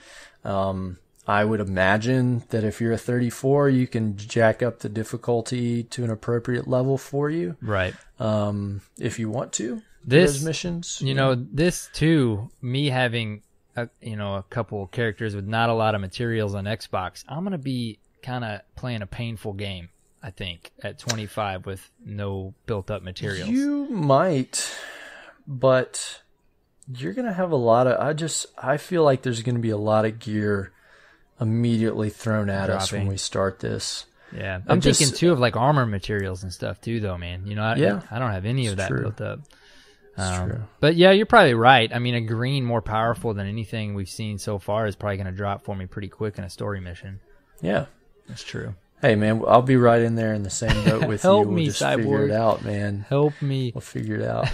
I would imagine that if you're a 34, you can jack up the difficulty to an appropriate level for you. Right. If you want to. Those missions. This too, me having a couple characters with not a lot of materials on Xbox, I'm going to be kind of playing a painful game, I think, at 25 with no built-up materials. You might, but you're going to have a lot of... I feel like there's going to be a lot of gear immediately thrown at us when we start this. Yeah. I'm thinking, too, of like armor materials and stuff, too, though, man. I don't have any of that built up. True. But yeah, you're probably right. I mean, a green more powerful than anything we've seen so far is probably going to drop for me pretty quick in a story mission. Yeah. That's true. Hey, man, I'll be right in there in the same boat with Help you. We'll me, just Cyborg. figure it out, man. Help me. We'll figure it out.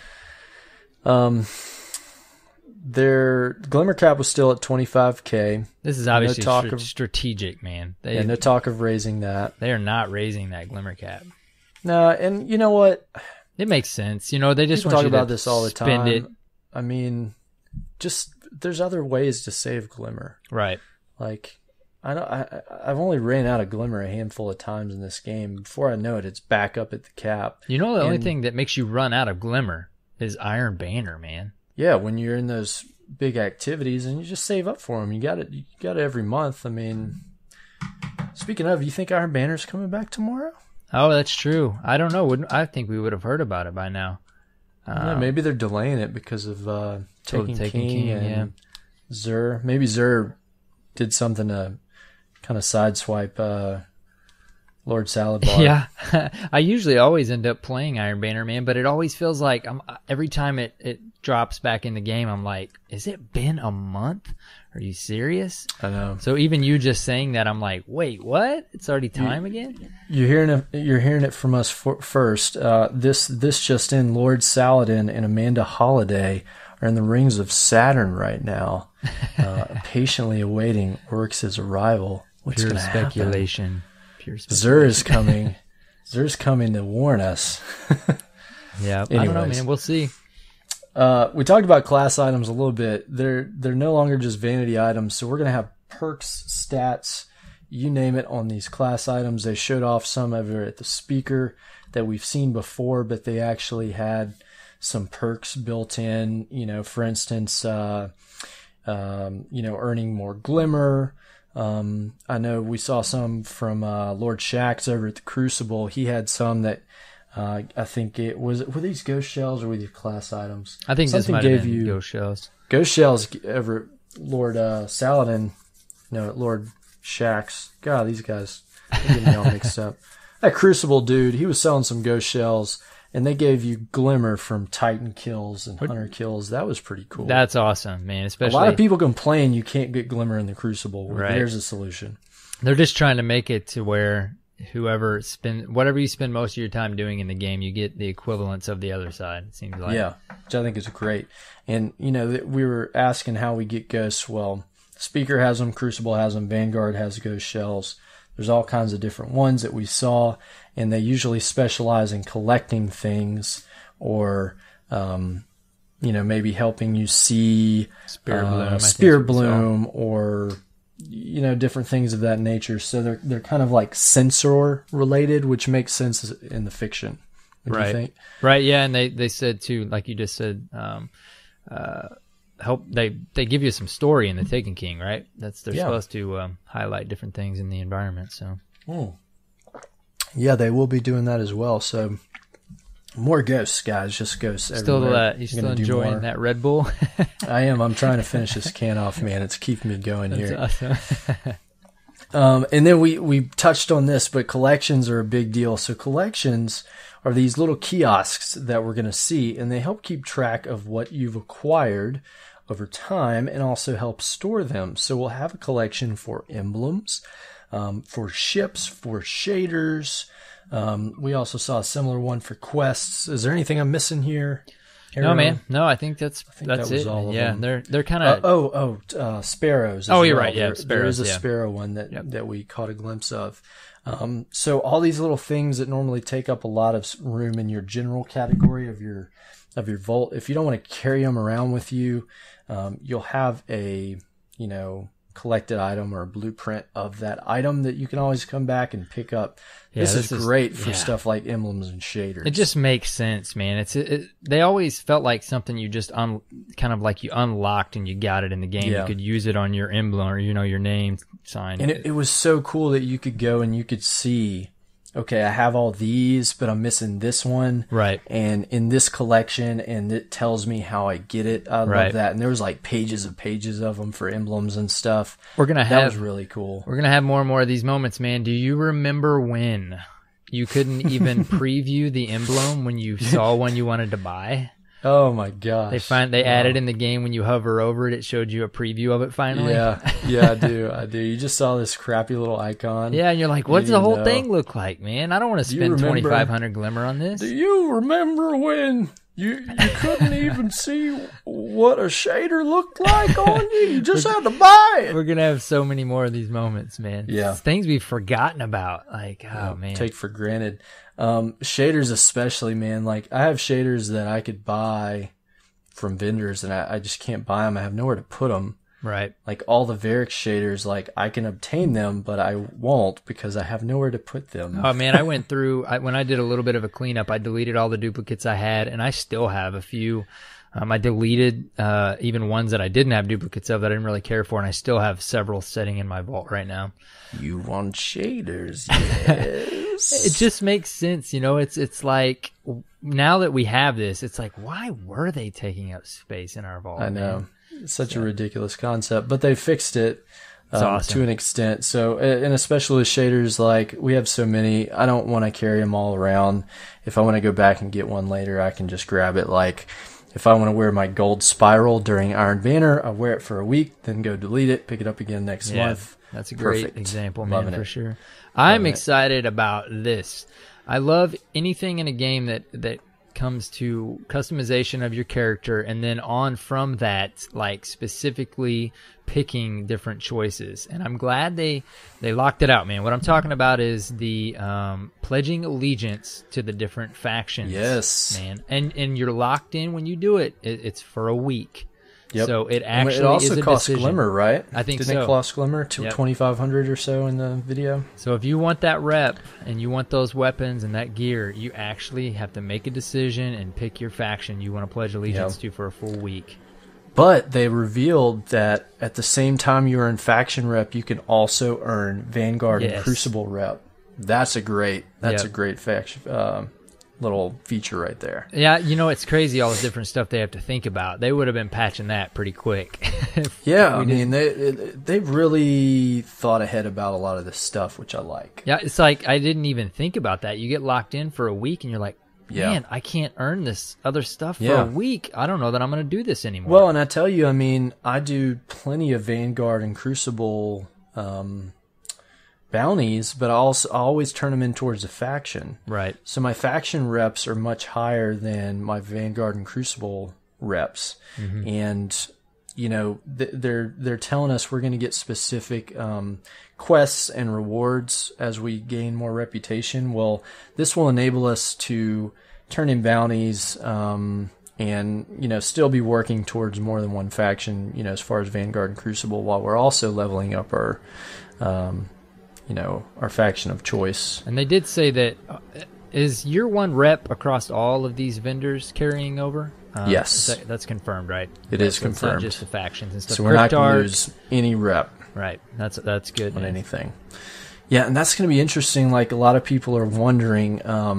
Their Glimmer Cap was still at 25K. This is obviously strategic, man. No talk of raising that. They are not raising that Glimmer Cap. No, and you know what? It makes sense. You know, they just People want talk you about to this all the spend time. it. I mean, just there's other ways to save Glimmer. Right. Like, I've only ran out of Glimmer a handful of times in this game. Before I know it, it's back up at the cap. You know, the only thing that makes you run out of Glimmer is Iron Banner, man. Yeah, when you're in those big activities and you just save up for them. You got it every month. I mean, speaking of, you think Iron Banner's coming back tomorrow? Oh, that's true. I don't know. I think we would have heard about it by now. Yeah, maybe they're delaying it because of Taking King and Zur. Maybe Zur did something to kind of sideswipe Lord Salad Bar. Yeah, I usually always end up playing Iron Banner, man, but it always feels like every time it drops back in the game, I'm like, has it been a month? Are you serious? I know. So even you just saying that, I'm like, wait, what? It's already time again? You're hearing it from us first. This just in: Lord Saladin and Amanda Holiday are in the rings of Saturn right now, patiently awaiting Oryx's arrival. What's going to happen? Speculation. Zur is coming. Zur's coming to warn us. Yeah, Anyways. I don't know, man. We'll see. We talked about class items a little bit. They're no longer just vanity items, so we're going to have perks, stats, you name it, on these class items. They showed off some of it at the speaker that we've seen before, but they actually had some perks built in. You know, for instance, earning more Glimmer. I know we saw some from Lord Shax over at the Crucible. He had some that I think were these ghost shells or were these class items? I think something this might have gave been you ghost shells. Ghost shells over at Lord Saladin. No, Lord Shax. God, these guys get me all mixed up. That Crucible dude, he was selling some ghost shells. And they gave you Glimmer from Titan kills and Hunter kills. That was pretty cool. That's awesome, man. Especially a lot of people complain you can't get Glimmer in the Crucible. Well, right. There's a solution. They're just trying to make it to where whatever you spend most of your time doing in the game, you get the equivalents of the other side. It seems like. Yeah, which I think is great. And we were asking how we get ghosts. Well, Speaker has them, Crucible has them, Vanguard has ghost shells. There's all kinds of different ones that we saw, and they usually specialize in collecting things or, maybe helping you see Spear Bloom or, different things of that nature. So they're kind of like sensor related, which makes sense in the fiction. What do you think? Right. Yeah. And they said too, like you just said, help they give you some story in the Taken King, right? They're supposed to highlight different things in the environment. So yeah, they will be doing that as well. So more ghosts, guys, just ghosts everywhere. You still enjoying that Red Bull? I am. I'm trying to finish this can off, man. It's keeping me going here. Awesome. And then we touched on this, but collections are a big deal. So collections are these little kiosks that we're going to see, and they help keep track of what you've acquired over time and also help store them. So we'll have a collection for emblems, for ships, for shaders. We also saw a similar one for quests. Is there anything I'm missing here? No, man. No, I think that was it. All of yeah, them. they're kind of. Sparrows. Oh, you're right. Yeah, sparrows. There is a sparrow one that we caught a glimpse of. So all these little things that normally take up a lot of room in your general category of your vault, if you don't want to carry them around with you, you'll have a collected item or a blueprint of that item that you can always come back and pick up. Yeah, this is great for stuff like emblems and shaders. It just makes sense, man. They always felt like something you just kind of like you unlocked and you got it in the game. Yeah. You could use it on your emblem or your name sign. And it was so cool that you could go and you could see, okay, I have all these, but I'm missing this one. Right. And in this collection, and it tells me how I get it. I love that. And there was like pages of them for emblems and stuff. That was really cool. We're going to have more and more of these moments, man. Do you remember when you couldn't even preview the emblem when you saw one you wanted to buy? Oh my gosh. They added in the game when you hover over it, it showed you a preview of it finally. Yeah, I do. You just saw this crappy little icon. Yeah, and you're like, what's the whole thing look like, man? I don't want to spend 2,500 glimmer on this. Do you remember when you couldn't even see what a shader looked like on you? You just had to buy it. We're going to have so many more of these moments, man. Yeah. It's things we've forgotten about. Like, man. Take for granted. Shaders especially, man. Like, I have shaders that I could buy from vendors, and I just can't buy them. I have nowhere to put them. Right. Like, all the Varix shaders, like, I can obtain them, but I won't because I have nowhere to put them. Oh, man, I went through, when I did a little bit of a cleanup, I deleted all the duplicates I had, and I still have a few. I deleted even ones that I didn't have duplicates of that I didn't really care for, and I still have several sitting in my vault right now. You want shaders, yes. It just makes sense, you know. It's like, now that we have this, it's like, why were they taking up space in our vault? I know. Man? It's such a ridiculous concept, but they fixed it awesome. To an extent. So, and especially with shaders, like, we have so many, I don't want to carry them all around. If I want to go back and get one later, I can just grab it. Like, if I want to wear my gold spiral during Iron Banner, I wear it for a week, then go delete it, pick it up again next month. That's a great example, man, for sure. I'm excited about this. I love anything in a game that comes to customization of your character, and then on from that, like, specifically picking different choices. And I'm glad they locked it out, man. What I'm talking about is the pledging allegiance to the different factions. Yes, man. And you're locked in when you do it. It's for a week. Yep. So it actually it also is a costs decision. glimmer, right? I think Didn't it cost glimmer to 2,500 or so in the video? So if you want that rep and you want those weapons and that gear, you actually have to make a decision and pick your faction you want to pledge allegiance to for a full week. But they revealed that at the same time you earn faction rep, you can also earn Vanguard and Crucible rep. That's a great faction little feature right there. Yeah, you know, it's crazy all the different stuff they have to think about. They would have been patching that pretty quick. Yeah, I mean, they've really thought ahead about a lot of this stuff, which I like. Yeah, it's like, I didn't even think about that. You get locked in for a week and you're like, man, I can't earn this other stuff for a week. I don't know that I'm going to do this anymore. Well, and I tell you, I mean, I do plenty of Vanguard and Crucible bounties, but I always turn them in towards a faction. Right. So my faction reps are much higher than my Vanguard and Crucible reps. Mm-hmm. And, you know, they're telling us we're going to get specific quests and rewards as we gain more reputation. Well, this will enable us to turn in bounties and, you know, still be working towards more than one faction, you know, as far as Vanguard and Crucible, while we're also leveling up our you know, our faction of choice. And they did say that is year one rep across all of these vendors carrying over? Yes. That's confirmed, right? It is confirmed. It's not just the factions and stuff. So we're not going to lose any rep. Right. That's good. On anything. Yeah, and that's going to be interesting. Like, a lot of people are wondering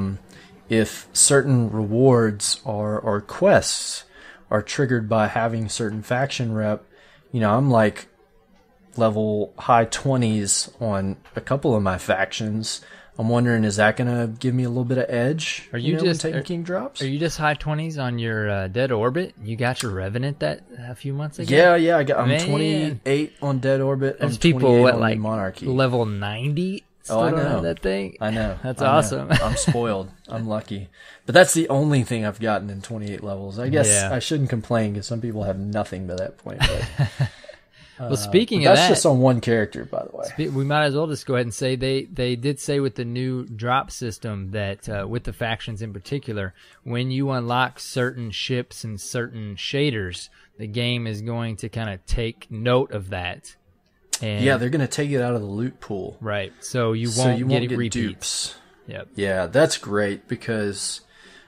if certain rewards or quests are triggered by having certain faction rep. You know, I'm like level high 20s on a couple of my factions. I'm wondering, is that going to give me a little bit of edge? Are you just taking king drops? Are you just high 20s on your Dead Orbit? You got your Revenant that a few months ago? Yeah. I'm 28 on Dead Orbit. There's people at like Monarchy. level 90 still I don't know have that thing. I know. That's awesome. I'm spoiled. I'm lucky. But that's the only thing I've gotten in 28 levels. I guess I shouldn't complain because some people have nothing by that point. But well, speaking of that, that's just on one character, by the way. We might as well just go ahead and say they did say with the new drop system that with the factions in particular, when you unlock certain ships and certain shaders, the game is going to kind of take note of that. And yeah, they're going to take it out of the loot pool. Right. So you won't get repeats. Dupes. Yep. Yeah, that's great because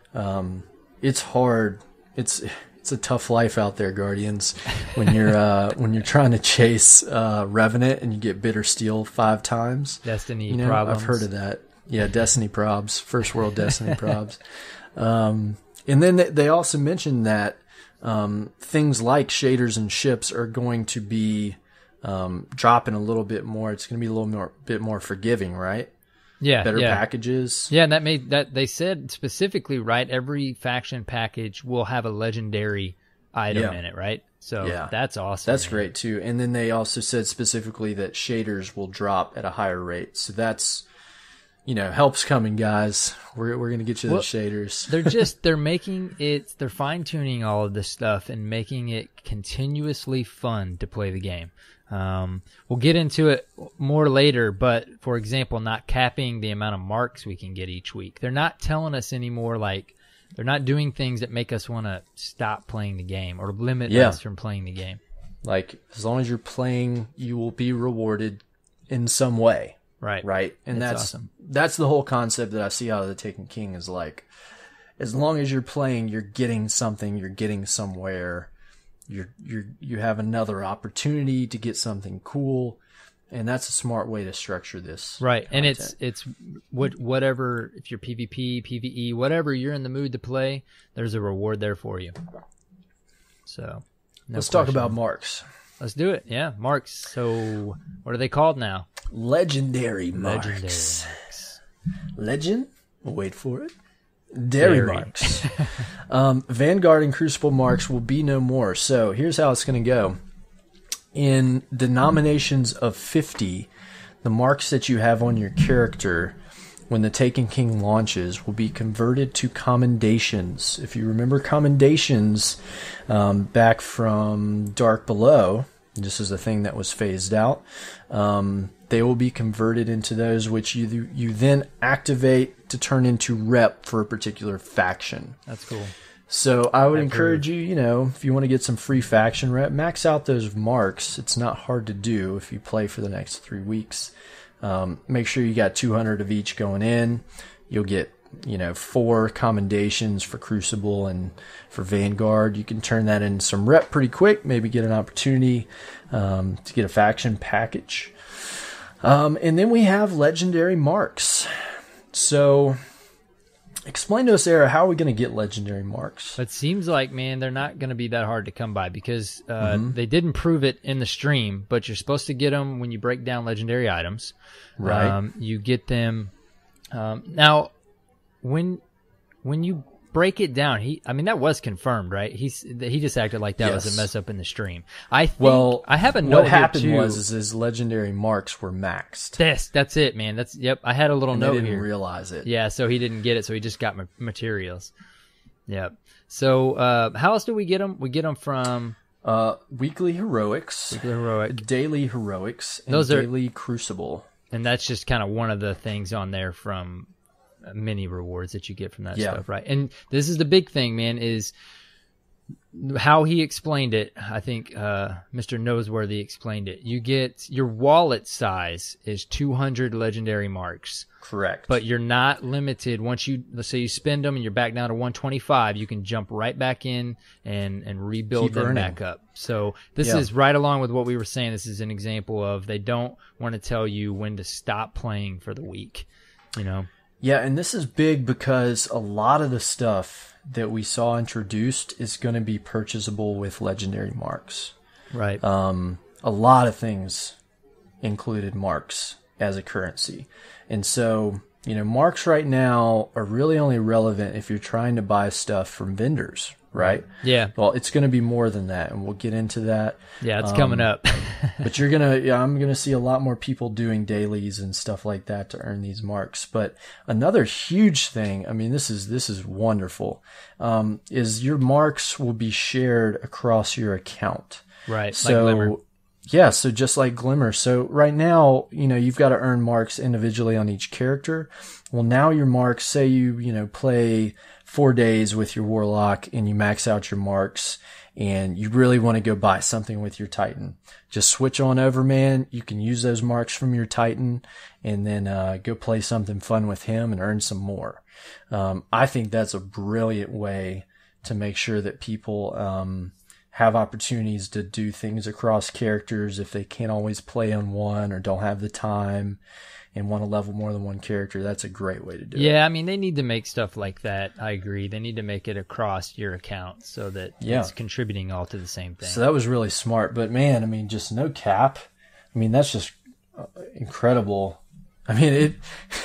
it's hard. It's a tough life out there, Guardians, when you're trying to chase Revenant and you get Bitter Steel 5 times. Destiny problems. I've heard of that. Yeah, Destiny probs, first world Destiny probs. And then they also mentioned that things like shaders and ships are going to be dropping a little bit more. It's going to be a little bit more forgiving, right? better packages. Yeah, and that they said specifically, right? Every faction package will have a legendary item in it, right? So that's awesome. That's great too. And then they also said specifically that shaders will drop at a higher rate. So that's, help's coming, guys. We're going to get you those shaders. they're fine tuning all of this stuff and making it continuously fun to play the game. We'll get into it more later, but for example, not capping the amount of marks we can get each week. They're not telling us anymore, like, they're not doing things that make us want to stop playing the game or limit us from playing the game. Like, as long as you're playing, you will be rewarded in some way. Right. Right. And that's awesome. That's the whole concept that I see out of the Taken King is like, as long as you're playing, you're getting something, you're getting somewhere. You have another opportunity to get something cool, and that's a smart way to structure this. Right, content. and it's whatever, if you're PvP, PvE, whatever you're in the mood to play, there's a reward there for you. So let's talk about marks. Let's do it. Yeah, marks. So what are they called now? Legendary marks. Legend? Wait for it. Dairy marks. Vanguard and Crucible marks will be no more. So here's how it's going to go. In denominations of 50, the marks that you have on your character when the Taken King launches will be converted to commendations. If you remember commendations back from Dark Below, this is the thing that was phased out. They will be converted into those which you then activate to turn into rep for a particular faction. That's cool. So I would encourage you, if you want to get some free faction rep, max out those marks. It's not hard to do if you play for the next 3 weeks. Make sure you got 200 of each going in. You'll get 4 commendations for Crucible and for Vanguard. You can turn that into some rep pretty quick, maybe get an opportunity to get a faction package. And then we have legendary marks. So explain to us, Era, how are we going to get legendary marks? It seems like, man, they're not going to be that hard to come by because they didn't prove it in the stream, but you're supposed to get them when you break down legendary items. Right. You get them. Now, when you break it down, that was confirmed, right? He just acted like that was a mess up in the stream. I think I have a note. What happened here too. was his legendary marks were maxed. That's it, man. I had a little note here. They didn't realize it. Yeah, so he didn't get it, so he just got materials. Yep. So how else do we get them? We get them from weekly heroics, daily heroics, and daily crucible. And that's just kind of one of the things on there from many rewards that you get from that stuff, right? And this is the big thing, man, is how he explained it. I think Mr. Noseworthy explained it. You get your wallet size is 200 legendary marks. Correct. But you're not limited. Once let's say you spend them and you're back down to 125, you can jump right back in and rebuild them back up. So this is right along with what we were saying. This is an example of they don't want to tell you when to stop playing for the week, Yeah, and this is big because a lot of the stuff that we saw introduced is going to be purchasable with legendary marks. Right. A lot of things included marks as a currency. And so, marks right now are really only relevant if you're trying to buy stuff from vendors, right? Yeah. Well, it's going to be more than that, and we'll get into that. Yeah, it's coming up. But I'm going to see a lot more people doing dailies and stuff like that to earn these marks. But another huge thing, this is wonderful, is your marks will be shared across your account. Right. So, like Glimmer. Yeah, so just like Glimmer. So right now, you've got to earn marks individually on each character. Well, now your marks, say you play 4 days with your Warlock and you max out your marks and you really want to go buy something with your Titan. Just switch on over, man. You can use those marks from your Titan and then go play something fun with him and earn some more. I think that's a brilliant way to make sure that people have opportunities to do things across characters if they can't always play on one or don't have the time and want to level more than one character. That's a great way to do it. Yeah, they need to make stuff like that. I agree. They need to make it across your account so that it's contributing all to the same thing. So that was really smart. But man, just no cap. That's just incredible.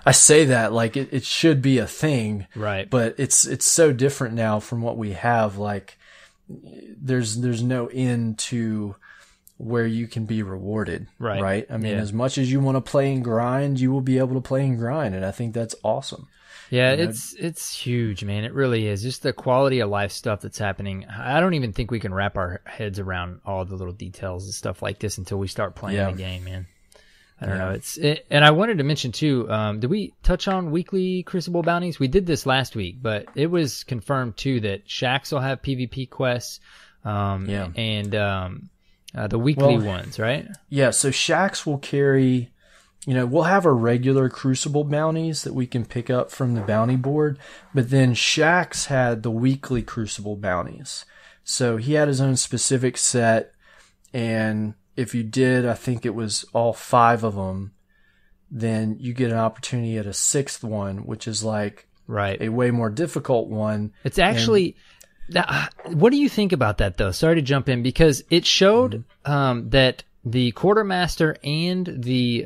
I say that like it should be a thing, Right. but it's so different now from what we have. Like there's no end to where you can be rewarded, right? I mean, as much as you want to play and grind, you will be able to play and grind, and I think that's awesome. Yeah, it's huge, man. It really is. Just the quality of life stuff that's happening. I don't even think we can wrap our heads around all the little details and stuff like this until we start playing the game, man. I don't know. And I wanted to mention too, did we touch on weekly Crucible bounties? We did this last week, but it was confirmed too that Shaxx will have PvP quests, and the weekly ones, right? Yeah, so Shaxx will carry, we'll have our regular Crucible bounties that we can pick up from the bounty board, but then Shaxx had the weekly Crucible bounties. So he had his own specific set, and if you did, I think it was all 5 of them, then you get an opportunity at a 6th one, which is like a way more difficult one. It's actually... what do you think about that, though? Sorry to jump in, because it showed that the Quartermaster and the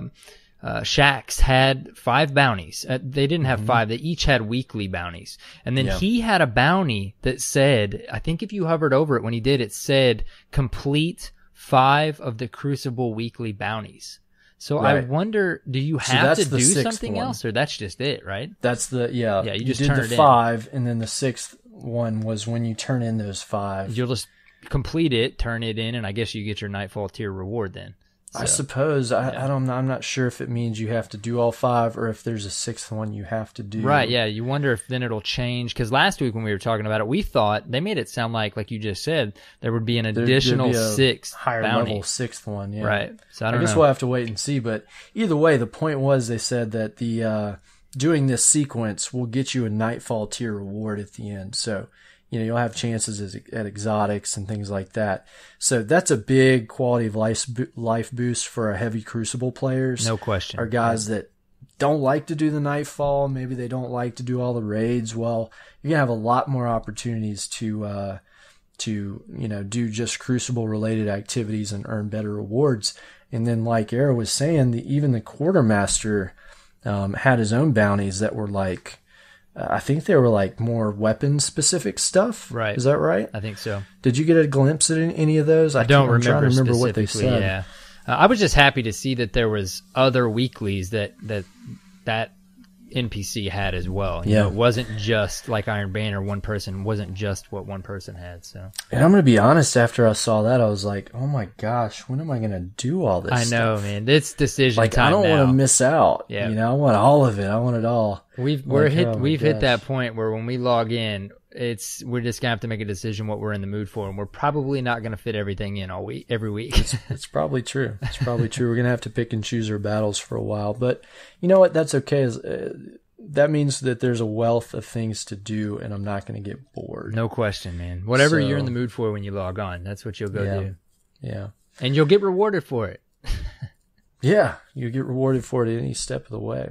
Shaxx had 5 bounties. They didn't have 5. They each had weekly bounties. And then he had a bounty that said, I think if you hovered over it when he did, it said complete 5 of the Crucible weekly bounties. So I wonder, do you have to do something else, or that's just it, right? That's you just did the 5, and then the 6th one was when you turn in those 5. You'll just complete it, turn it in, and I guess you get your Nightfall tier reward then. So, I suppose. I'm not sure if it means you have to do all 5 or if there's a 6th one you have to do. Right, yeah. You wonder if then it'll change. Because last week when we were talking about it, we thought, they made it sound like you just said, there would be an additional 6th higher bounty. Level 6th one, yeah. Right. So I guess we'll have to wait and see. But either way, the point was they said that the doing this sequence will get you a Nightfall tier reward at the end. So you'll have chances at exotics and things like that. So that's a big quality of life boost for our heavy Crucible players. No question. Our guys that don't like to do the Nightfall, maybe they don't like to do all the raids. Well, you're going to have a lot more opportunities to do just Crucible related activities and earn better rewards. And then like Arrow was saying, even the Quartermaster had his own bounties that were like, I think they were like more weapon specific stuff. Right. Is that right? I think so. Did you get a glimpse at any of those? I don't remember. I'm trying to remember what they said. Yeah. I was just happy to see that there was other weeklies that NPC had as well. You know, it wasn't just like Iron Banner. One person wasn't just what one person had. So, and I'm going to be honest. After I saw that, I was like, "Oh my gosh, when am I going to do all this?" I know, man. It's decision time. I don't want to miss out. Yeah, I want all of it. I want it all. We've hit that point where when we log in, we're just gonna have to make a decision what we're in the mood for, and we're probably not gonna fit everything in every week. It's probably true. It's probably true. We're gonna have to pick and choose our battles for a while, but you know what? That's okay. That means that there's a wealth of things to do, and I'm not going to get bored. No question, man. Whatever you're in the mood for when you log on, that's what you'll go do. Yeah. And you'll get rewarded for it. Yeah, you get rewarded for it any step of the way.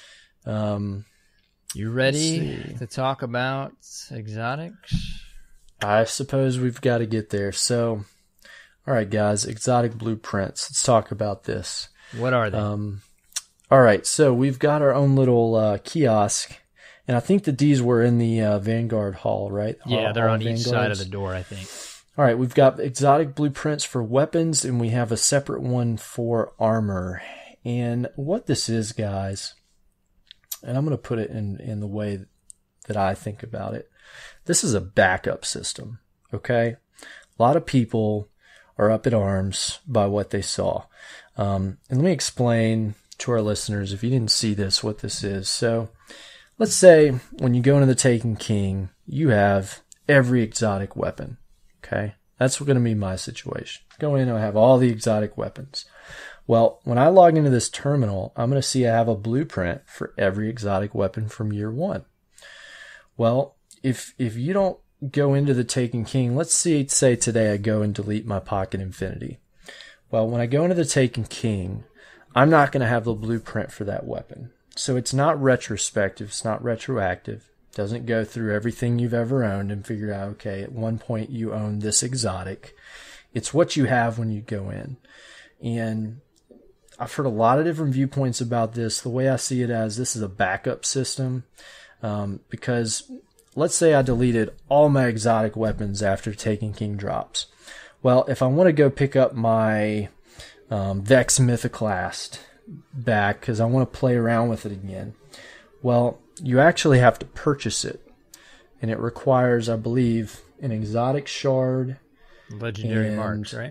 You ready to talk about exotics? I suppose we've got to get there. So, all right, guys, exotic blueprints. Let's talk about this. What are they? All right, so we've got our own little kiosk, and I think that these were in the Vanguard Hall, right? Yeah, they're on each side of the door, I think. All right, we've got exotic blueprints for weapons, and we have a separate one for armor. And what this is, guys, and I'm going to put it in the way that I think about it. This is a backup system, okay? A lot of people are up in arms by what they saw. And let me explain to our listeners, if you didn't see this, what this is. So let's say when you go into the Taken King, you have every exotic weapon, okay? That's going to be my situation. Go in and I have all the exotic weapons. Well, when I log into this terminal, I'm going to see I have a blueprint for every exotic weapon from year 1. Well, if you don't go into the Taken King, let's say today I go and delete my Pocket Infinity. Well, when I go into the Taken King, I'm not going to have the blueprint for that weapon. So it's not retrospective. It's not retroactive. It doesn't go through everything you've ever owned and figure out, okay, at one point you owned this exotic. It's what you have when you go in. And I've heard a lot of different viewpoints about this. The way I see it as this is a backup system, because let's say I deleted all my exotic weapons after taking King drops. Well, if I want to go pick up my Vex Mythoclast back because I want to play around with it again, well, you actually have to purchase it, and it requires, I believe, an exotic shard, legendary marks, right?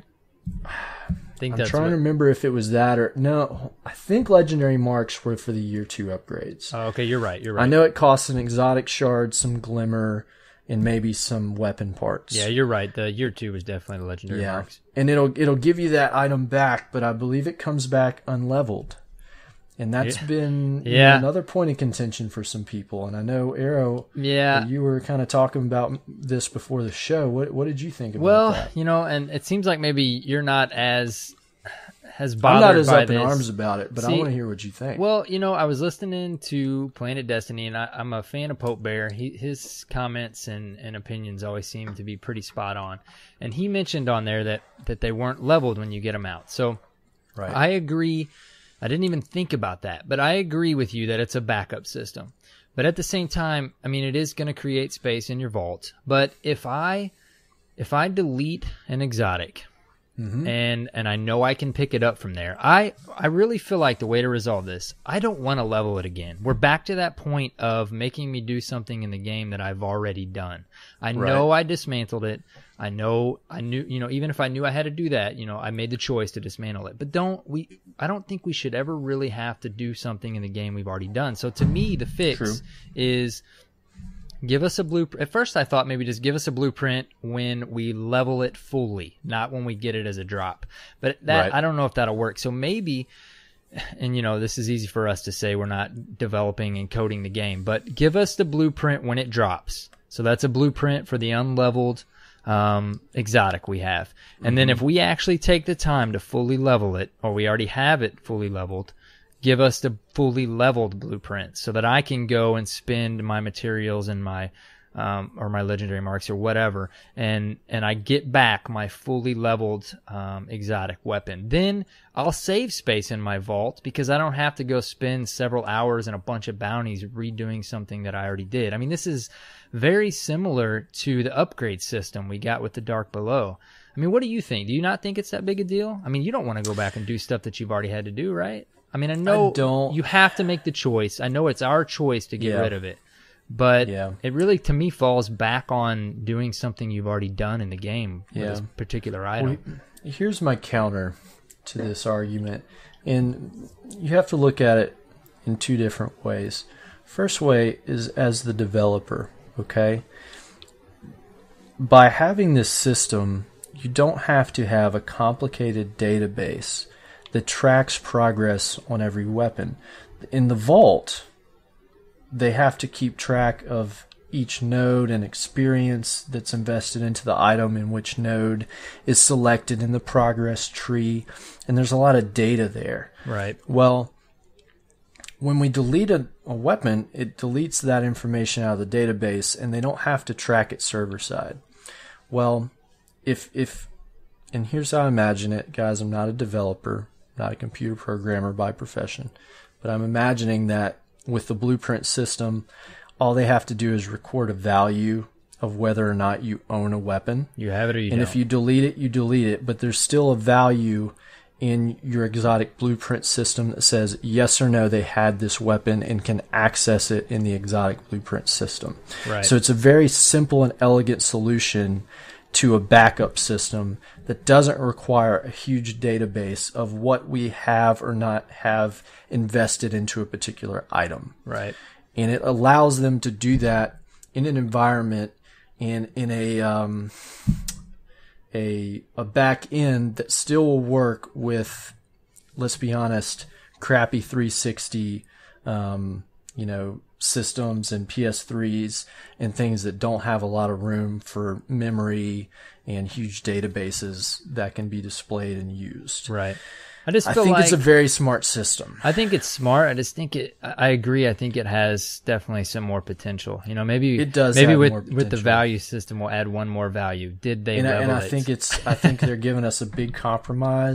I'm trying to remember if it was that or no. I think legendary marks were for the year 2 upgrades. Oh, okay, you're right. I know it costs an exotic shard, some glimmer, and maybe some weapon parts. Yeah, you're right. The year 2 was definitely the legendary marks. And it'll give you that item back, but I believe it comes back unleveled. And that's been another point of contention for some people. And I know, Arrow, you were kind of talking about this before the show. What did you think about that? Well, and it seems like maybe you're not as bothered I'm not as by up in arms about it, but I want to hear what you think. Well, I was listening to Planet Destiny, and I'm a fan of Pope Bear. His comments and opinions always seem to be pretty spot on. And he mentioned on there that they weren't leveled when you get them out. So I agree. I didn't even think about that, but I agree with you that it's a backup system. But at the same time, I mean, it is going to create space in your vault. But if I delete an exotic, and I know I can pick it up from there, I really feel like the way to resolve this, I don't want to level it again. We're back to that point of making me do something in the game that I've already done. I know I dismantled it. I knew, even if I knew I had to do that, I made the choice to dismantle it. But I don't think we should ever really have to do something in the game we've already done. So to me, the fix is give us a blueprint. At first I thought maybe just give us a blueprint when we level it fully, not when we get it as a drop. But that I don't know if that'll work. So maybe, and this is easy for us to say, we're not developing and coding the game, but give us the blueprint when it drops. So that's a blueprint for the unleveled exotic we have. And then if we actually take the time to fully level it, or we already have it fully leveled, give us the fully leveled blueprint so that I can go and spend my materials and my or my legendary marks or whatever, and I get back my fully leveled exotic weapon. Then I'll save space in my vault because I don't have to go spend several hours and a bunch of bounties redoing something that I already did. I mean, this is very similar to the upgrade system we got with the Dark Below. I mean, what do you think? Do you not think it's that big a deal? I mean, you don't want to go back and do stuff that you've already had to do, right? I mean, I know you have to make the choice. I know it's our choice to get rid of it. But it really, to me, falls back on doing something you've already done in the game with this particular item. Well, here's my counter to this argument. And you have to look at it in two different ways. First way is as the developer, okay? By having this system, you don't have to have a complicated database that tracks progress on every weapon. In the vault, they have to keep track of each node and experience that's invested into the item in which node is selected in the progress tree, and there's a lot of data there. Right. Well, when we delete a weapon, it deletes that information out of the database, and they don't have to track it server side. Well, and here's how I imagine it, guys. I'm not a developer, not a computer programmer by profession, but I'm imagining that with the blueprint system, all they have to do is record a value of whether or not you own a weapon. You have it or you don't. And if you delete it, you delete it, but there's still a value in your exotic blueprint system that says yes or no, they had this weapon and can access it in the exotic blueprint system. Right. So it's a very simple and elegant solution to a backup system that doesn't require a huge database of what we have or not have invested into a particular item. Right. And it allows them to do that in an environment and in a back end that still will work with, let's be honest, crappy 360 systems and PS3s and things that don't have a lot of room for memory and huge databases that can be displayed and used. Right. I think it's a very smart system. I think it's smart. I just think I agree. I think it has definitely some more potential. Maybe it does. Maybe have more potential. with the value system, we'll add one more value. Did they? And I think they're giving us a big compromise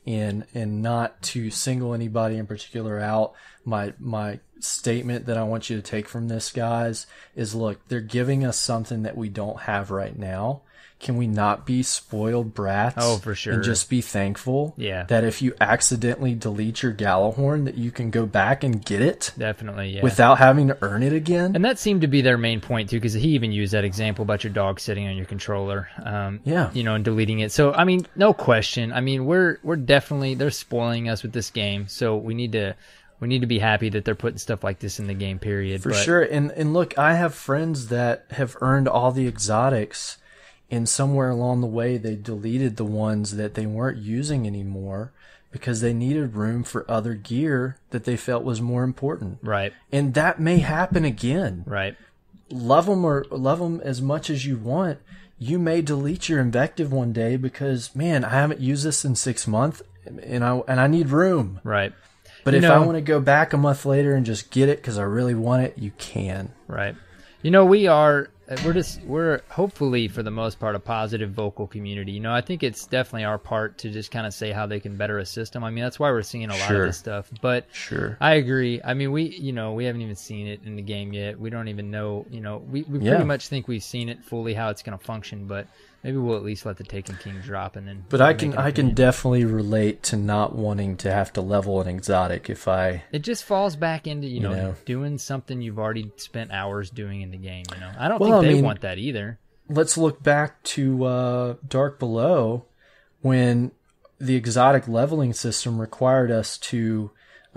and not to single anybody in particular out. My statement that I want you to take from this, guys, is look, they're giving us something that we don't have right now. Can we not be spoiled brats? Oh, for sure. And just be thankful Yeah. that if you accidentally delete your Gallahorn, that you can go back and get it Definitely, yeah. without having to earn it again. And that seemed to be their main point, too, because he even used that example about your dog sitting on your controller, Yeah. you know, and deleting it. So, I mean, no question. I mean, we're definitely, they're spoiling us with this game, so we need to be happy that they're putting stuff like this in the game, period. For sure. And look, I have friends that have earned all the exotics, and somewhere along the way they deleted the ones that they weren't using anymore because they needed room for other gear that they felt was more important. Right. And that may happen again. Right. Love them as much as you want. You may delete your invective one day because, man, I haven't used this in 6 months and I need room. Right. But if I want to go back a month later and just get it because I really want it, you can. Right. You know, we're hopefully for the most part a positive vocal community. You know, I think it's definitely our part to just kind of say how they can better assist them. I mean, that's why we're seeing a lot of this stuff. But I agree. I mean, we haven't even seen it in the game yet. We don't even know, we pretty much think we've seen it fully how it's going to function, but maybe we'll at least let the Taken King drop and then. But I can definitely relate to not wanting to have to level an exotic if I. It just falls back into doing something you've already spent hours doing in the game. I don't think they want that either. Let's look back to Dark Below, when the exotic leveling system required us to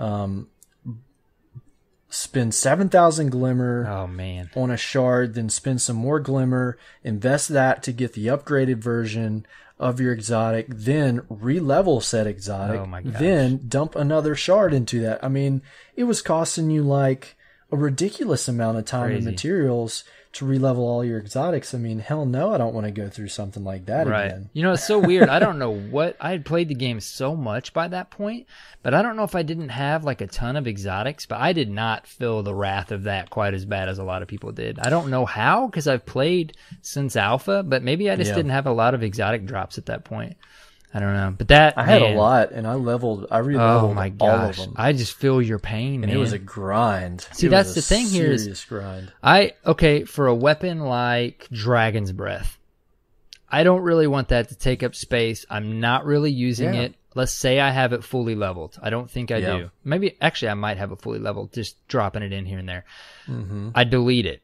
spend 7,000 glimmer on a shard, then spend some more glimmer, invest that to get the upgraded version of your exotic, then re-level said exotic, then dump another shard into that. I mean, it was costing you like a ridiculous amount of time and materials to re-level all your exotics. I mean, hell no, I don't want to go through something like that again. It's so weird. I don't know what I had played the game so much by that point, but I don't know if I didn't have like a ton of exotics, but I did not feel the wrath of that quite as bad as a lot of people did. I don't know how, because I've played since alpha, but maybe I just didn't have a lot of exotic drops at that point. I don't know, but I had a lot, and I re-leveled all of them. I just feel your pain, and man. It was a grind. See, that's the thing here is grind. For a weapon like Dragon's Breath, I don't really want that to take up space. I'm not really using it. Let's say I have it fully leveled. I don't think I do. Maybe, actually, I might have it fully leveled, just dropping it in here and there. Mm-hmm. I delete it.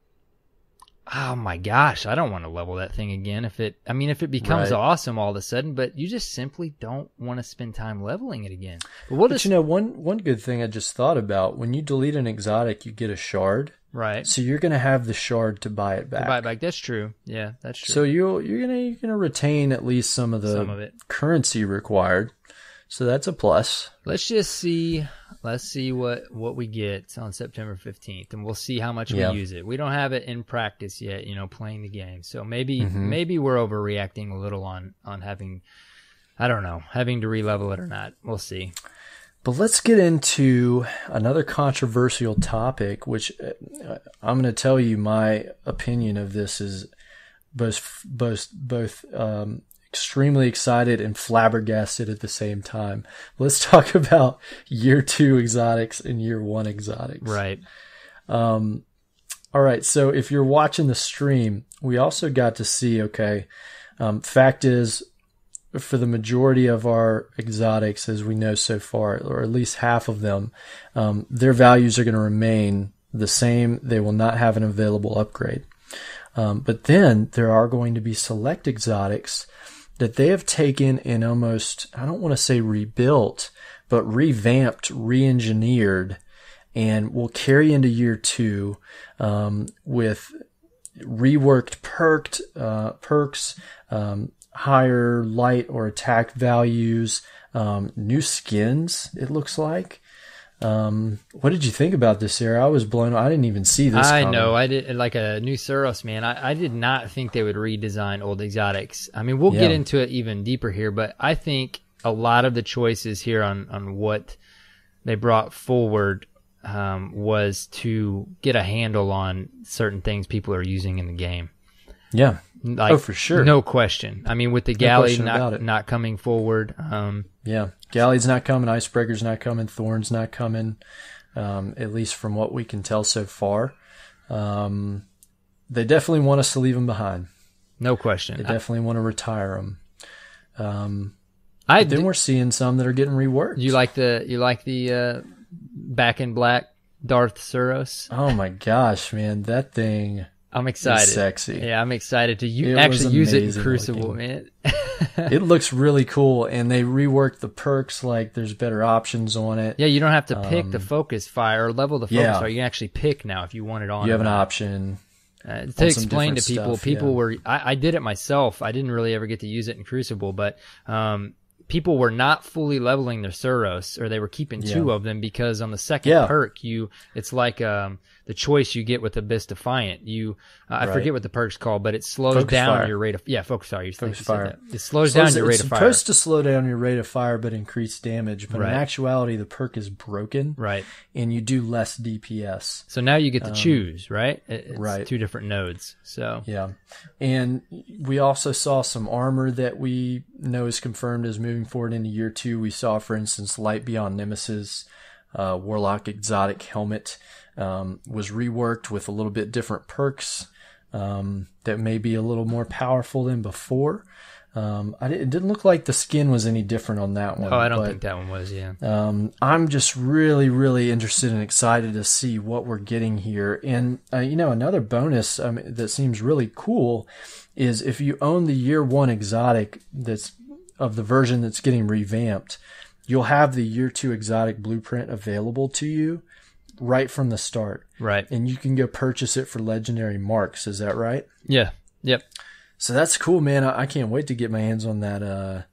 Oh my gosh, I don't want to level that thing again if it becomes awesome all of a sudden, but you just simply don't want to spend time leveling it again. But one good thing I just thought about, when you delete an exotic, you get a shard. Right. So you're going to have the shard to buy it back. That's true. Yeah, that's true. So you're going to retain at least some of it. Currency required. So that's a plus. Let's see what we get on September 15th, and we'll see how much we use it. We don't have it in practice yet, playing the game. So maybe we're overreacting a little on having to re-level it or not. We'll see. But let's get into another controversial topic, which I'm going to tell you my opinion of this is both extremely excited and flabbergasted at the same time. Let's talk about year 2 exotics and year 1 exotics. Right. All right. So if you're watching the stream, we also got to see, fact is, for the majority of our exotics, as we know so far, or at least half of them, their values are going to remain the same. They will not have an available upgrade. But then there are going to be select exotics that they have taken and almost, I don't want to say rebuilt, but revamped, re-engineered, and will carry into year 2 with reworked perks, higher light or attack values, new skins, it looks like. What did you think about this, Sarah? I was blown away. I didn't even see this coming. I know. I did, like a new Suros, man. I did not think they would redesign old exotics. I mean, we'll get into it even deeper here, but I think a lot of the choices here on what they brought forward was to get a handle on certain things people are using in the game. Yeah. Like, oh, for sure. No question. I mean, with the galley about it. not coming forward. Yeah. Galley's not coming. Icebreaker's not coming. Thorn's not coming. At least from what we can tell so far. They definitely want us to leave them behind. No question. They definitely want to retire them. Then we're seeing some that are getting reworked. You like the Back in Black Darth Suros? Oh my gosh, man, that thing! I'm excited. Is sexy. Yeah, I'm excited to actually use it in Crucible, looking. man. It looks really cool, and they reworked the perks. Like, there's better options on it. Yeah, you don't have to pick the focus fire or level the focus fire. You can actually pick now if you want it on. You have an option. To explain to people were I did it myself. I didn't really ever get to use it in Crucible, but people were not fully leveling their Suros, or they were keeping two of them, because on the second perk, it's like the choice you get with Abyss Defiant. I forget what the perk's called, but it slows down your rate of focus fire. Focus fire. It slows down your rate of fire. It's supposed to slow down your rate of fire, but increase damage. But in actuality, the perk is broken, and you do less DPS. So now you get to choose, right? It's two different nodes. So yeah, and we also saw some armor that we know is confirmed as moving forward into year 2. We saw, for instance, Light Beyond Nemesis, Warlock Exotic Helmet. Was reworked with a little bit different perks that may be a little more powerful than before. It didn't look like the skin was any different on that one. Oh, I don't think that one was, yeah. I'm just really, really interested and excited to see what we're getting here. And, another bonus that seems really cool is if you own the year 1 exotic that's of the version that's getting revamped, you'll have the year 2 exotic blueprint available to you right from the start. Right. And you can go purchase it for legendary marks. Is that right? Yeah. Yep. So that's cool, man. I can't wait to get my hands on that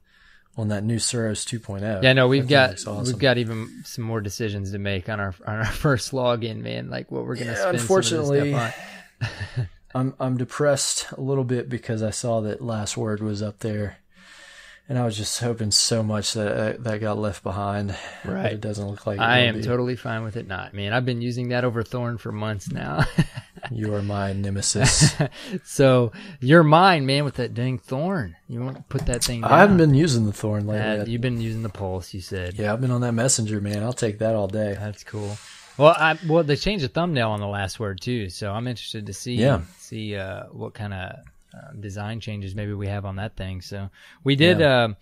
new Suros 2.0. Yeah, no, we've got even some more decisions to make on our first login, man, like what we're going to spend unfortunately, some of this stuff on. I'm depressed a little bit because I saw that Last Word was up there. And I was just hoping so much that got left behind. Right. But it doesn't look like it I will am be. Totally fine with it not, man. I've been using that over Thorn for months now. You are my nemesis. So you're mine, man, with that dang Thorn. You want to put that thing down. I haven't been using the Thorn lately. You've been using the Pulse, you said. Yeah, I've been on that Messenger, man. I'll take that all day. That's cool. Well, they changed the thumbnail on the Last Word too, so I'm interested to see what kind of design changes maybe we have on that thing. So we did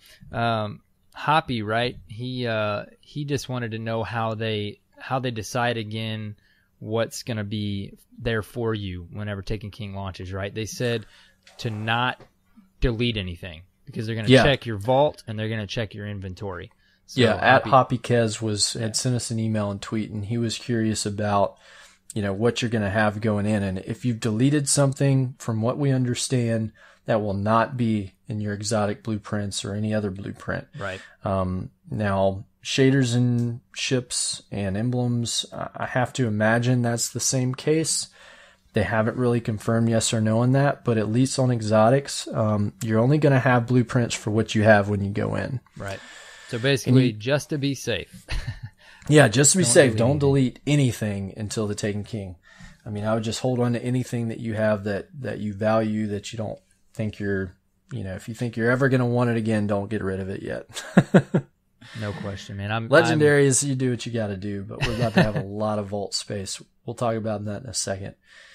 Hoppy, right? He just wanted to know how they decide again what's going to be there for you whenever Taken King launches, right? They said to not delete anything because they're going to check your vault and they're going to check your inventory. So at Hoppy Kez had sent us an email and tweet, and he was curious about what you're going to have going in. And if you've deleted something, from what we understand, that will not be in your exotic blueprints or any other blueprint. Right. Now, shaders and ships and emblems, I have to imagine that's the same case. They haven't really confirmed yes or no on that, but at least on exotics, you're only going to have blueprints for what you have when you go in. Right. So basically, just to be safe. Yeah, just to be safe, don't delete anything until the Taken King. I mean, I would just hold on to anything that you have that you value, that you don't think if you think you're ever going to want it again, don't get rid of it yet. No question, man. Legendaries, you do what you got to do, but we're about to have a lot of vault space. We'll talk about that in a second.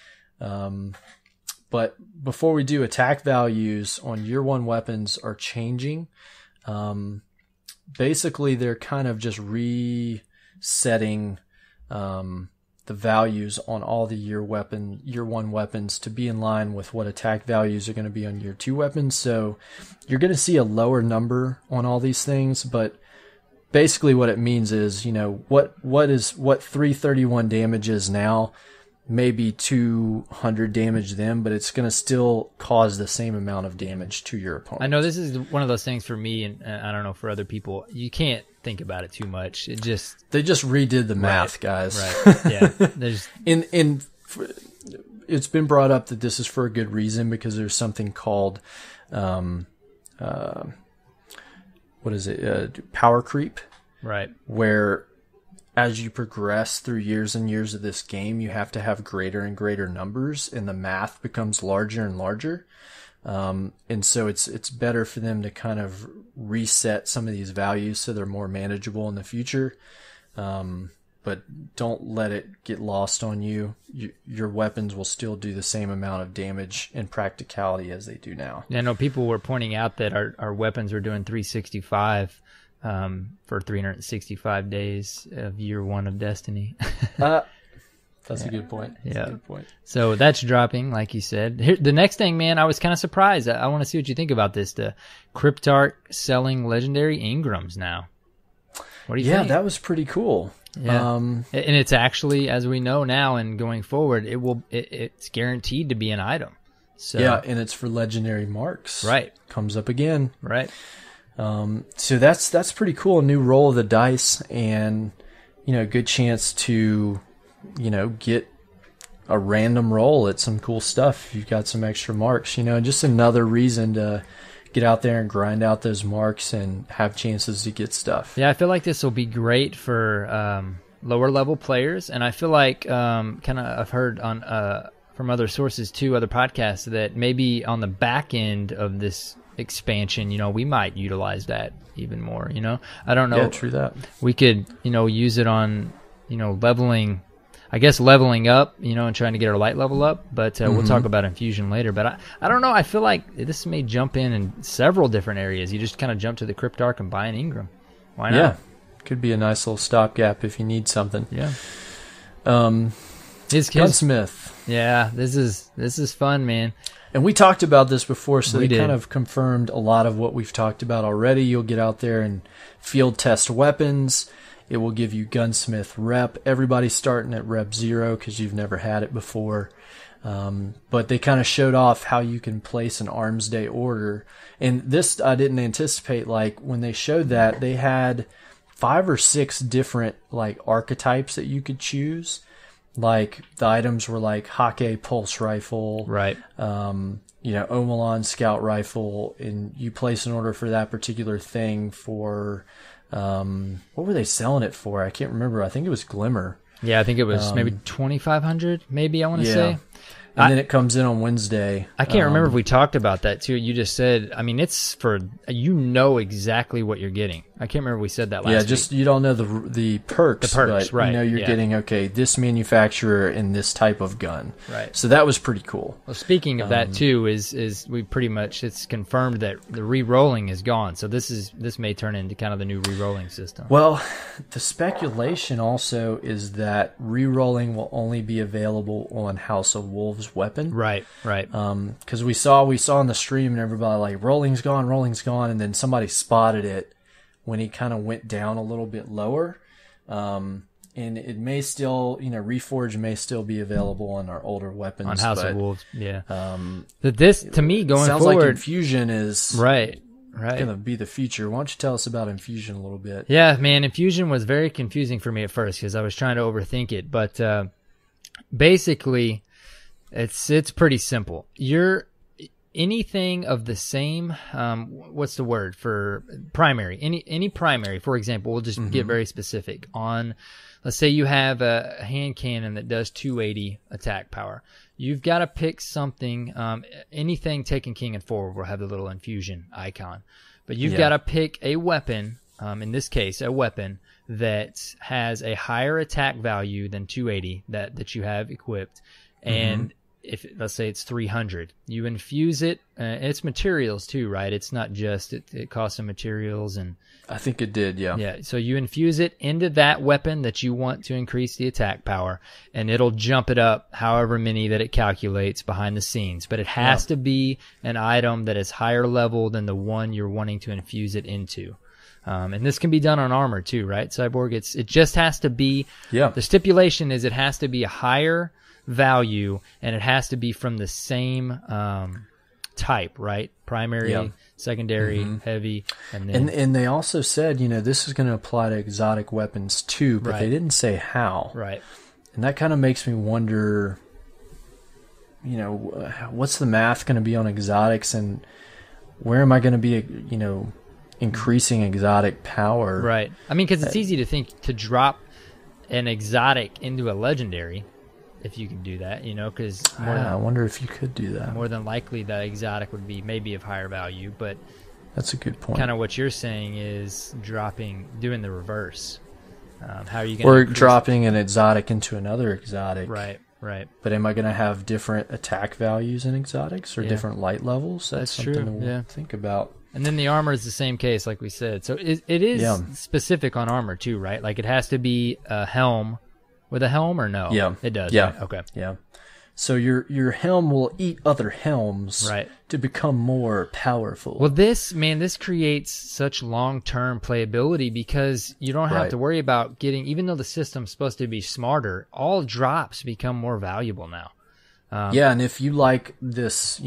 But before we do, attack values on year 1 weapons are changing. Basically, they're kind of just resetting the values on all the year 1 weapons to be in line with what attack values are going to be on year 2 weapons. So you're going to see a lower number on all these things, but basically what it means is, what 331 damage is now, maybe 200 damage then, but it's going to still cause the same amount of damage to your opponent. I know this is one of those things for me, and I don't know for other people. You can't think about it too much. They just redid the math, guys. Right. Yeah. There's it's been brought up that this is for a good reason, because there's something called power creep. Right. Where as you progress through years and years of this game, you have to have greater and greater numbers, and the math becomes larger and larger. And so it's better for them to kind of reset some of these values so they're more manageable in the future. But don't let it get lost on you. Your weapons will still do the same amount of damage and practicality as they do now. Yeah, I know people were pointing out that our weapons were doing 365 for 365 days of year 1 of Destiny. That's a good point. That's a good point. So that's dropping, like you said. Here, the next thing, man, I was kind of surprised. I want to see what you think about this. The Cryptarch selling legendary Ingrams now. What do you think? Yeah, that was pretty cool. Yeah. And it's actually, as we know now and going forward, it's guaranteed to be an item. So, yeah, and it's for legendary marks. Right. Comes up again. Right. So that's pretty cool. A new roll of the dice, and good chance to get a random roll at some cool stuff. You've got some extra marks, just another reason to get out there and grind out those marks and have chances to get stuff. Yeah, I feel like this will be great for lower level players, and I feel like I've heard on from other sources too, other podcasts, that maybe on the back end of this expansion, we might utilize that even more. I don't know. Yeah, true that. We could use it on leveling. I guess leveling up, and trying to get our light level up, but we'll talk about infusion later. But I don't know. I feel like this may jump in several different areas. You just kind of jump to the Cryptarch and buy an Ingram. Why not? Yeah, could be a nice little stopgap if you need something. Yeah. Gunsmith. Yeah, this is fun, man. And we talked about this before, so We they did. kind of confirmed a lot of what we've talked about already. You'll get out there and field test weapons. It will give you gunsmith rep. Everybody's starting at rep 0 because you've never had it before. But they kind of showed off how you can place an arms day order. And this I didn't anticipate. Like when they showed that, they had 5 or 6 different like archetypes that you could choose. Like the items were like Hake pulse rifle, Right. Omelon scout rifle, and you place an order for that particular thing for. What were they selling it for? I can't remember. I think it was Glimmer. Yeah, I think it was maybe 2,500. Maybe I want to say. And then it comes in on Wednesday. I can't remember if we talked about that too. You just said, it's for, exactly what you're getting. I can't remember if we said that last week. You don't know the perks. The perks, but right. You're getting, this manufacturer and this type of gun. Right. So that was pretty cool. Well, speaking of that too, is we pretty much, it's confirmed that the re-rolling is gone. So this may turn into kind of the new re-rolling system. Well, the speculation also is that re-rolling will only be available on House of Wolves weapon. Right. Because we saw in the stream and everybody like rolling's gone, and then somebody spotted it when he kind of went down a little bit lower. And it may still, Reforge may still be available on our older weapons. On House of Wolves, yeah. But this, to me, going sounds forward... like Infusion is right. going to be the future. Why don't you tell us about Infusion a little bit? Yeah, man, Infusion was very confusing for me at first because I was trying to overthink it. But basically, it's pretty simple. Anything of the same, what's the word for primary? Any primary, for example, we'll just get very specific on, let's say you have a hand cannon that does 280 attack power. You've got to pick something, anything taking king and forward will have the little infusion icon. But you've got to pick a weapon, in this case, a weapon that has a higher attack value than 280 that you have equipped. And if let's say it's 300, you infuse it. It's materials too, right? It's not just it costs some materials, and I think it did, yeah. Yeah, so you infuse it into that weapon that you want to increase the attack power, and it'll jump it up however many that it calculates behind the scenes. But it has to be an item that is higher level than the one you're wanting to infuse it into. And this can be done on armor too, right, Cyborg? It just has to be. Yeah. The stipulation is it has to be a higher value, and it has to be from the same type, right? Primary, secondary, heavy, and then and they also said, this is going to apply to exotic weapons too, but they didn't say how. Right. And that kind of makes me wonder, what's the math going to be on exotics, and where am I going to be, increasing exotic power? Right. I mean, because it's easy to think to drop an exotic into a legendary, if you can do that, you know, because I wonder if you could do that. More than likely, the exotic would be maybe of higher value, but that's a good point. Kind of what you're saying is doing the reverse. How are you going to... Or dropping an exotic into another exotic. Right. But am I going to have different attack values in exotics or different light levels? That's something to think about. And then the armor is the same case, like we said. So it is specific on armor too, right? Like it has to be a helm with a helm, or no? Yeah. It does. Yeah. Right? Okay. Yeah. So your helm will eat other helms to become more powerful. Well, this creates such long-term playability because you don't have to worry about getting, even though the system's supposed to be smarter, all drops become more valuable now. And if you like this,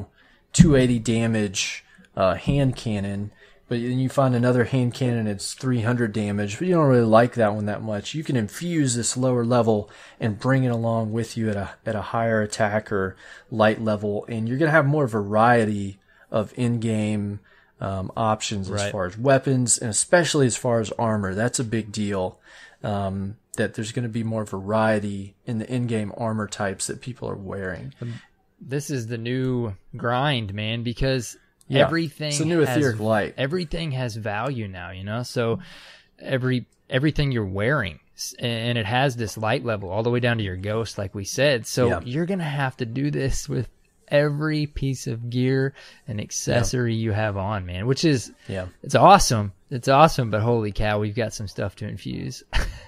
280 damage hand cannon, but then you find another hand cannon that's 300 damage, but you don't really like that one that much, you can infuse this lower level and bring it along with you at a higher attack or light level, and you're going to have more variety of in-game options as far as weapons, and especially as far as armor. That's a big deal, that there's going to be more variety in the in-game armor types that people are wearing. This is the new grind, man, because... It's a new etheric light. Everything has value now, so everything you're wearing, and it has this light level all the way down to your ghost, like we said. So you're going to have to do this with every piece of gear and accessory you have on, man, which is, it's awesome. It's awesome, but holy cow, we've got some stuff to infuse.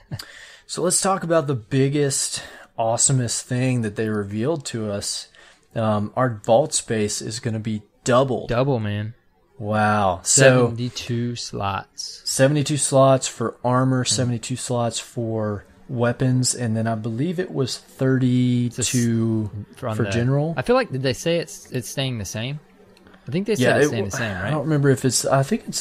So let's talk about the biggest, awesomest thing that they revealed to us. Our vault space is going to be double, man. Wow. 72 slots. 72 slots for armor, 72 slots for weapons, and then I believe it was 32 for general. I feel like, did they say it's staying the same? I think they said it's staying the same, right? I don't remember if it's, I think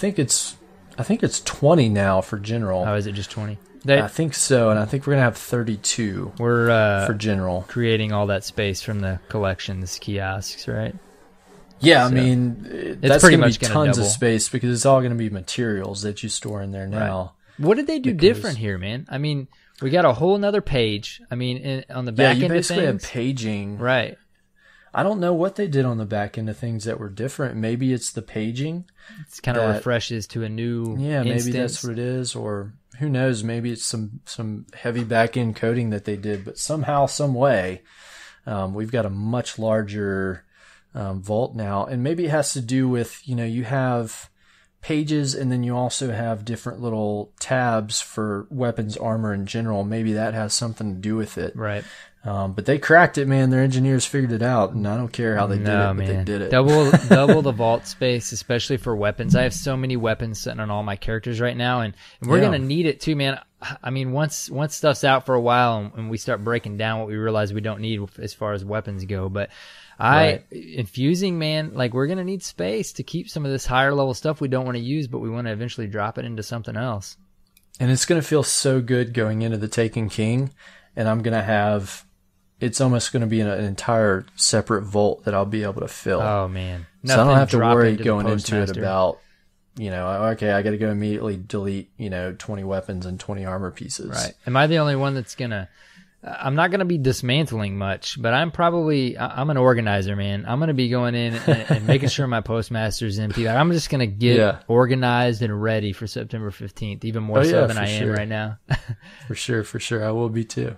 it's 20 now for general. Oh, is it just 20? I think so, and I think we're going to have 32 for general. Creating all that space from the collections kiosks, right? Yeah, So, I mean, that's pretty going to much be gonna tons double. of space because it's all going to be materials that you store in there now. What did they do different here, man? I mean, we got a whole nother page. I mean, on the back you end of basically have things. paging. Right. I don't know what they did on the back end of things that were different. Maybe it's the paging. It's kind of refreshes to a new instance. Maybe that's what it is, or who knows, maybe it's some heavy back end coding that they did, but somehow, some way, we've got a much larger vault now, and maybe it has to do with, you have pages and then you also have different little tabs for weapons, armor in general. Maybe that has something to do with it. Right. But they cracked it, man. Their engineers figured it out, and I don't care how they did it, but they did it. Double the vault space, especially for weapons. I have so many weapons sitting on all my characters right now, and we're going to need it too, man. I mean, once stuff's out for a while and we start breaking down what we realize we don't need as far as weapons go, but infusing, man, like we're going to need space to keep some of this higher level stuff we don't want to use, but we want to eventually drop it into something else. And it's going to feel so good going into the Taken King, and I'm going to have... It's almost going to be an entire separate vault that I'll be able to fill. Oh, man. So I don't have to worry going into it about, okay, I got to go immediately delete, 20 weapons and 20 armor pieces. Right. Am I the only one that's going to... I'm not going to be dismantling much, but I'm an organizer, man. I'm going to be going in and making sure my postmaster's empty. Like, I'm just going to get organized and ready for September 15th, even more so than I am right now. For sure. I will be too.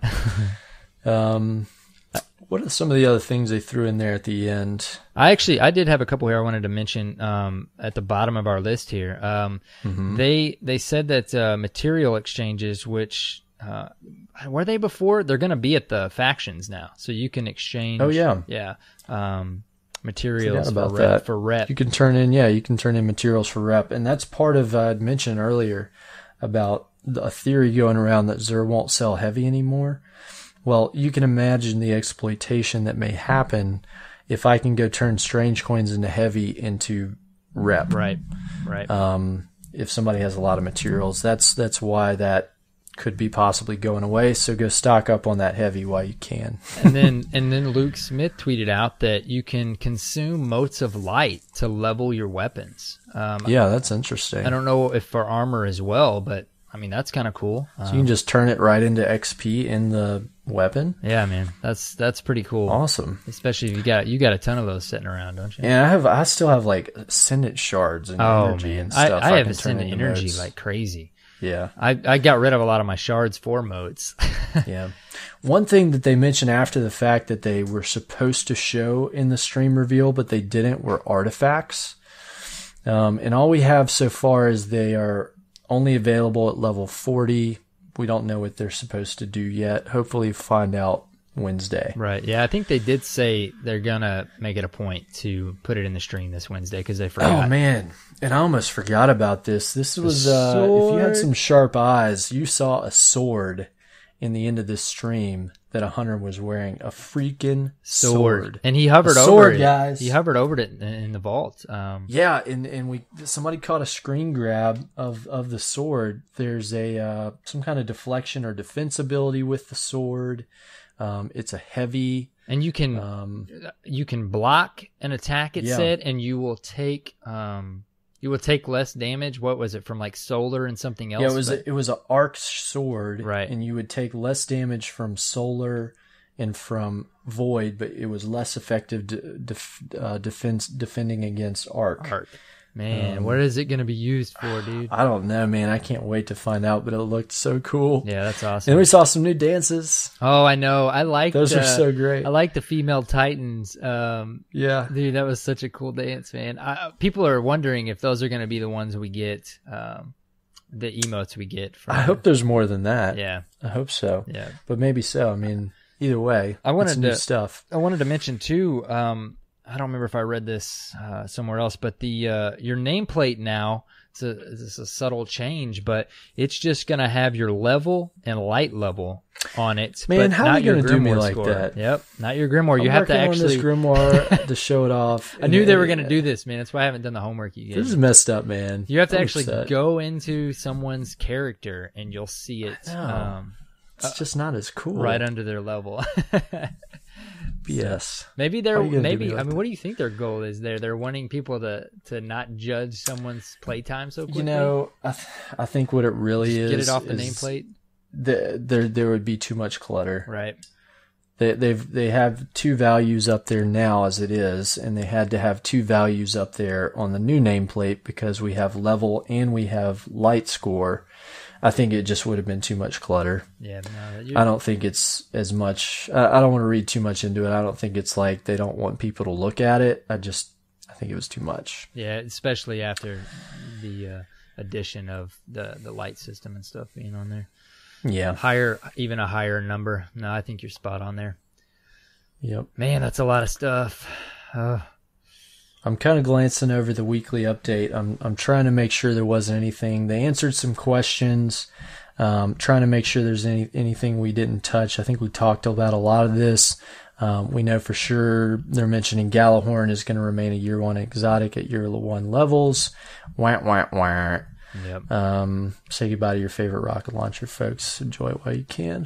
What are some of the other things they threw in there at the end? I did have a couple here I wanted to mention at the bottom of our list here. They said that material exchanges, which were they before? They're going to be at the factions now, so you can exchange. Oh yeah, materials for rep. You can turn in materials for rep, and that's part of I'd mentioned earlier about a theory going around that Xur won't sell heavy anymore. Well, you can imagine the exploitation that may happen if I can go turn strange coins into heavy into rep. Right. If somebody has a lot of materials, that's why that could be possibly going away. So go stock up on that heavy while you can. and then Luke Smith tweeted out that you can consume motes of light to level your weapons. Yeah, that's interesting. I don't know if for armor as well, but I mean, that's kind of cool. So you can just turn it right into XP in the weapon. Yeah, man, that's pretty cool. Awesome. Especially if you got a ton of those sitting around, don't you? Yeah, I still have like Ascendant shards and energy and stuff. I have Ascendant energy like crazy. Yeah. I got rid of a lot of my shards for motes. Yeah. One thing that they mentioned after the fact that they were supposed to show in the stream reveal, but they didn't, were artifacts. And all we have so far is they are only available at level 40. We don't know what they're supposed to do yet. Hopefully find out Wednesday. Right. Yeah, I think they did say they're going to make it a point to put it in the stream this Wednesday because they forgot. Oh, man. And I almost forgot about this. This was, if you had some sharp eyes, you saw a sword in the end of this stream that a hunter was wearing. A freaking sword. And he hovered over it. Guys. He hovered over it in the vault. Yeah, and somebody caught a screen grab of the sword. There's some kind of deflection or defense ability with the sword. It's a heavy, and you can block an attack. It said, and you will take less damage. What was it from like solar and something else? Yeah, it was an arc sword, right? And you would take less damage from solar and from void, but it was less effective defending against arc. Man, what is it going to be used for, dude? I don't know, man. I can't wait to find out, but it looked so cool. Yeah, that's awesome. And we saw some new dances. Oh, I know. I like those. Are so great. I like the female Titans. Yeah. Dude, that was such a cool dance, man. People are wondering if those are going to be the ones we get, the emotes we get. I hope there's more than that. Yeah. I hope so. Yeah. But maybe so. I mean, either way, it's new stuff. I wanted to mention, too, I don't remember if I read this somewhere else, but your nameplate now, it's a subtle change, but it's just going to have your level and light level on it. Man, but how are you going to do me like that? Yep, not your grimoire. You have to actually... on this grimoire to show it off. I knew they were going to do this, man. That's why I haven't done the homework yet. This is messed up, man. You have to actually go into someone's character, and you'll see it. It's just not as cool. Right under their level. BS. So maybe what do you think their goal is there? They're wanting people to not judge someone's playtime so quickly? You know, I think what it really is... Get it off the nameplate? There would be too much clutter. Right. They have 2 values up there now as it is, and they had to have 2 values up there on the new nameplate because we have level and we have light score. I think it just would have been too much clutter. Yeah, I don't think it's as much. I don't want to read too much into it. I don't think it's like they don't want people to look at it. I think it was too much. Yeah, especially after the addition of the light system and stuff being on there. Yeah, even a higher number. No, I think you're spot on there. Yep. Man, that's a lot of stuff. I'm kind of glancing over the weekly update. I'm trying to make sure there wasn't anything. They answered some questions. Trying to make sure there's anything we didn't touch. I think we talked about a lot of this. We know for sure they're mentioning Galahorn is going to remain a year 1 exotic at year 1 levels. Wah, wah, wah. Yep. Say goodbye to your favorite rocket launcher, folks. Enjoy it while you can.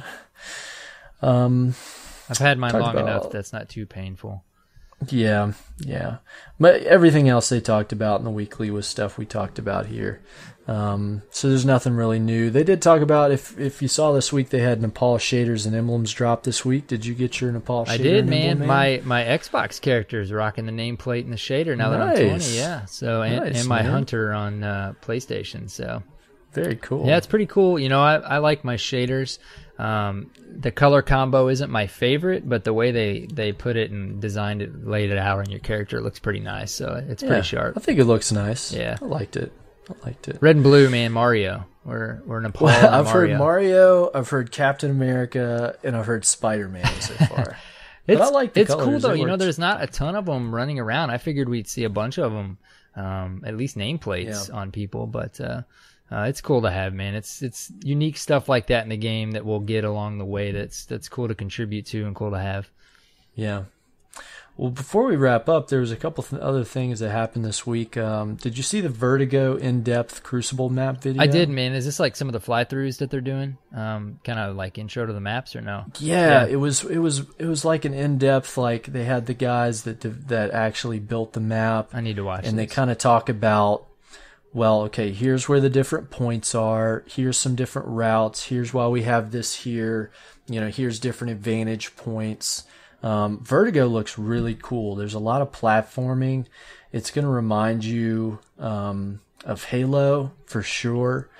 I've had mine long enough that's not too painful. Yeah. But everything else they talked about in the weekly was stuff we talked about here. So there's nothing really new. They did talk about, if you saw this week, they had Nepal shaders and emblems drop this week. Did you get your Nepal shader? I did, man. My Xbox character is rocking the nameplate and the shader now that I'm 20. Yeah. So and my hunter on PlayStation. So very cool. Yeah, it's pretty cool. You know, I like my shaders. The color combo isn't my favorite, but the way they put it and designed it, laid it out on your character, it looks pretty nice. So it's pretty sharp. I think it looks nice. Yeah, I liked it. Red and blue, man. Mario. We're Nepal. Well, I've heard Mario. I've heard Captain America, and I've heard Spider-Man so far. But I like the colors. Cool though. You know, there's not a ton of them running around. I figured we'd see a bunch of them, at least nameplates on people, but. It's cool to have, man. It's unique stuff like that in the game that we'll get along the way. That's cool to contribute to and cool to have. Yeah. Well, before we wrap up, there was a couple other things that happened this week. Did you see the Vertigo in-depth Crucible map video? I did, man. Is this like some of the fly-throughs that they're doing? Kind of like intro to the maps or no? Yeah, it was like an in-depth, like they had the guys that actually built the map. I need to watch and this. They kind of talk about well, okay, here's where the different points are. Here's some different routes. Here's why we have this here. Here's different advantage points. Vertigo looks really cool. There's a lot of platforming. It's going to remind you of Halo for sure.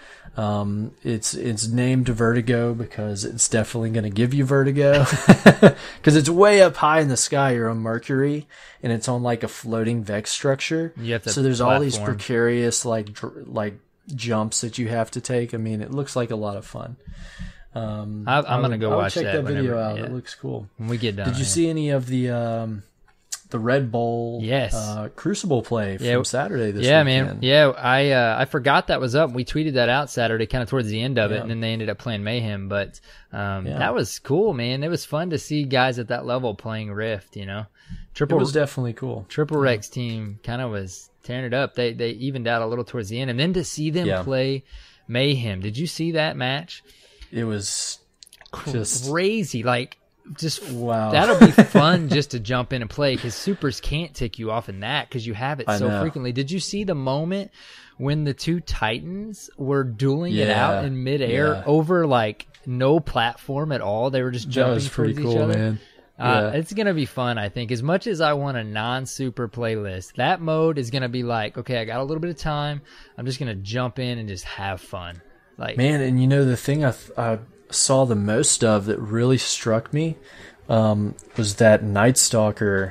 It's named Vertigo because it's definitely going to give you vertigo because it's way up high in the sky. You're on Mercury and it's on like a floating Vex structure. So there's all these precarious like jumps that you have to take. I mean, it looks like a lot of fun. I'm going to go watch check that video whenever, out. yeah. It looks cool. When we get done. Did you see any of the Red Bull Crucible play from Saturday this weekend? Man. Yeah, I forgot that was up. We tweeted that out Saturday kind of towards the end of it, and then they ended up playing Mayhem. But that was cool, man. It was fun to see guys at that level playing Rift, It was definitely cool. Triple Rex team kind of was tearing it up. They evened out a little towards the end. And then to see them play Mayhem. Did you see that match? It was just crazy. Wow. That'll be fun just to jump in and play because supers can't take you off in that because you have it so frequently. Did you see the moment when the two Titans were dueling it out in midair over no platform at all? They were just jumping towards each other. Man. It's going to be fun, I think. As much as I want a non-super playlist, that mode is going to be okay, I got a little bit of time. I'm just going to jump in and just have fun. Man, and the thing I saw the most of that really struck me was that Night Stalker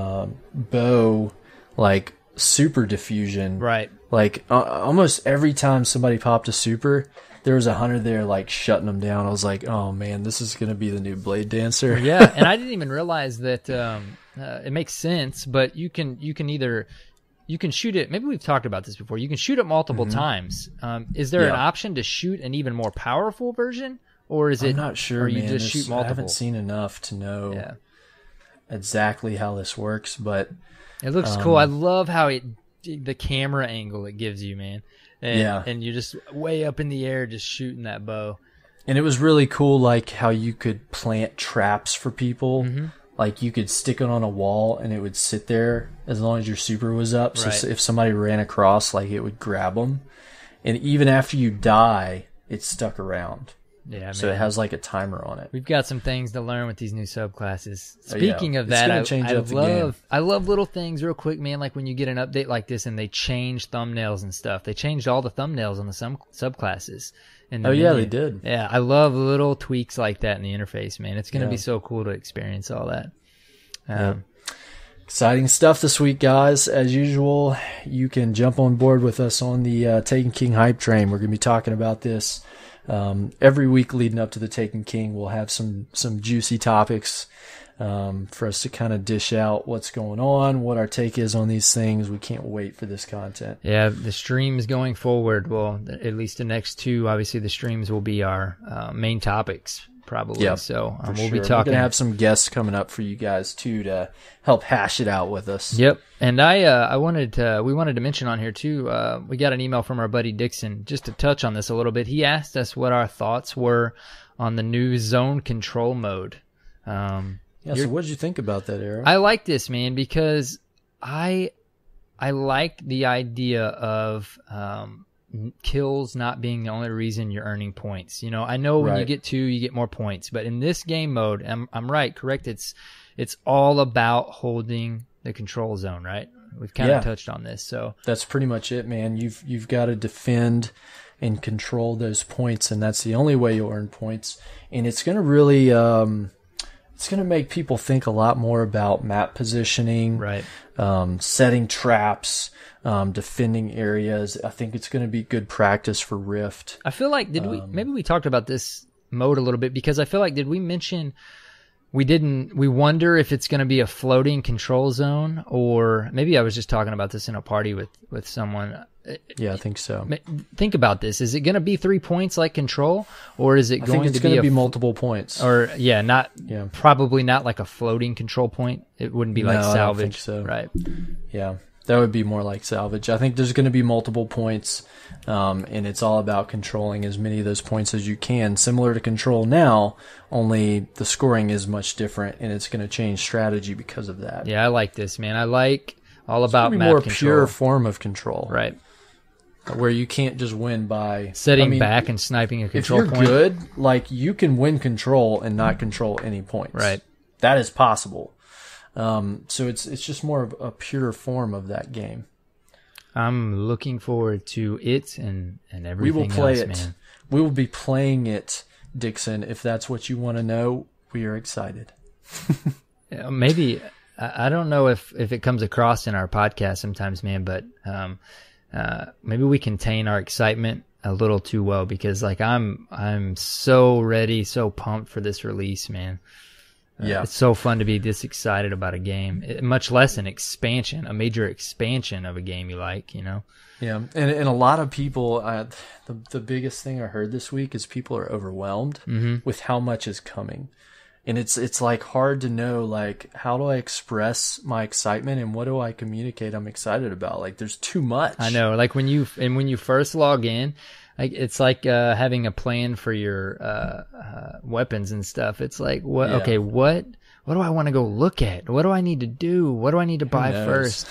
bow super diffusion. Right. Almost every time somebody popped a super, there was a hunter there shutting them down. I was like, oh man, this is gonna be the new Blade Dancer. Yeah, and I didn't even realize that it makes sense, but you can shoot it. Maybe we've talked about this before. You can shoot it multiple times. Is there an option to shoot an even more powerful version? Or is it? I'm not sure, or you man. just shoot multiple? I haven't seen enough to know exactly how this works, but it looks cool. I love how the camera angle it gives you, man. And you're just way up in the air, just shooting that bow. And it was really cool, how you could plant traps for people. You could stick it on a wall, and it would sit there as long as your super was up. So if somebody ran across, it would grab them. And even after you die, it's stuck around. Yeah, so it has a timer on it. We've got some things to learn with these new subclasses. Speaking of that, I love little things real quick, man. Like when you get an update like this and they change thumbnails and stuff. They changed all the thumbnails on the subclasses. They did. Yeah, I love little tweaks like that in the interface, man. It's going to be so cool to experience all that. Exciting stuff this week, guys. As usual, you can jump on board with us on the Taken King hype train. We're going to be talking about this every week leading up to the Taken King. We'll have some juicy topics for us to kind of dish out what's going on, what our take is on these things. We can't wait for this content. Yeah, the streams going forward, well, at least the next two, obviously the streams will be our main topics. Probably. Yep, so we'll be talking. We're going to have some guests coming up for you guys too to help hash it out with us. Yep. And we wanted to mention on here too, we got an email from our buddy Dixon just to touch on this a little bit. He asked us what our thoughts were on the new zone control mode. So what did you think about that, Arrow? I like this, man, because I like the idea of kills not being the only reason you're earning points. I know when you get 2, you get more points, but in this game mode, I'm right, correct? It's all about holding the control zone, right? We've kind of touched on this, so that's pretty much it, man. You've got to defend and control those points, and that's the only way you'll earn points. And it's going to really it's going to make people think a lot more about map positioning, right? Setting traps, defending areas. I think it's going to be good practice for Rift. I feel like maybe we talked about this mode a little bit because I feel like did we mention we wonder if it's going to be a floating control zone, or maybe I was just talking about this in a party with someone. Yeah, I think so. Think about this. Is it going to be 3 points like control, or is it going to be multiple points? Or probably not like a floating control point. It wouldn't be like salvage. I don't think so. Right. Yeah, that would be more like salvage. I think there's going to be multiple points, and it's all about controlling as many of those points as you can. Similar to control now, only the scoring is much different, and it's going to change strategy because of that. Yeah, I like this, man. I like all about map more control. Pure form of control. Right. where you can't just win by setting back and sniping a control point. If you're good, like, you can win control and not control any points. Right. That is possible. So it's just more of a pure form of that game. I'm looking forward to it and everything We will play else, it. man. We will be playing it, Dixon. If that's what you want to know, we are excited. Maybe, I don't know if it comes across in our podcast sometimes, man, but maybe we contain our excitement a little too well, because like I'm so ready, so pumped for this release, man. Yeah. It's so fun to be this excited about a game, much less an expansion, a major expansion of a game you like, you know? Yeah, and a lot of people, the biggest thing I heard this week is people are overwhelmed with how much is coming. And it's like hard to know, like, how do I express my excitement and what do I communicate I'm excited about? Like, there's too much. I know, like when you first log in, like it's like having a plan for your weapons and stuff. It's like, what? Yeah. Okay, what do I want to go look at? What do I need to do? What do I need to buy first?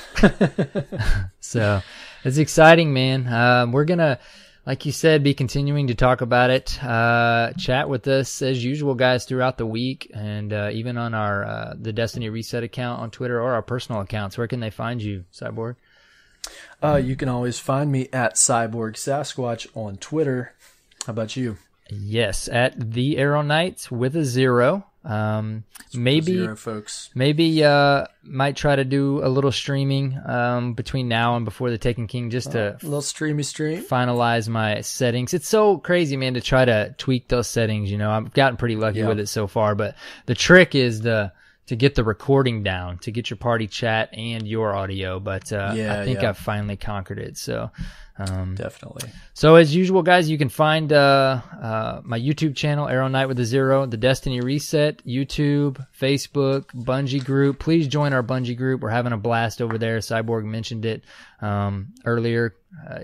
So it's exciting, man. We're gonna, like you said, be continuing to talk about it. Chat with us as usual, guys, throughout the week, and even on our the Destiny Reset account on Twitter or our personal accounts. Where can they find you, Cyborg? You can always find me at CyborgSasquatch on Twitter. How about you? Yes, at the Arrow Knights with a 0. Maybe 0, folks. Maybe might try to do a little streaming between now and before the Taken King, just to a little streamy stream. Finalize my settings. It's so crazy, man, to try to tweak those settings. You know, I've gotten pretty lucky with it so far, but the trick is to get the recording down, to get your party chat and your audio. But I think I've finally conquered it. So definitely. So as usual, guys, you can find my YouTube channel, Arrow Knight with a 0, the Destiny Reset, YouTube, Facebook, Bungie group. Please join our Bungie group. We're having a blast over there. Cyborg mentioned it earlier.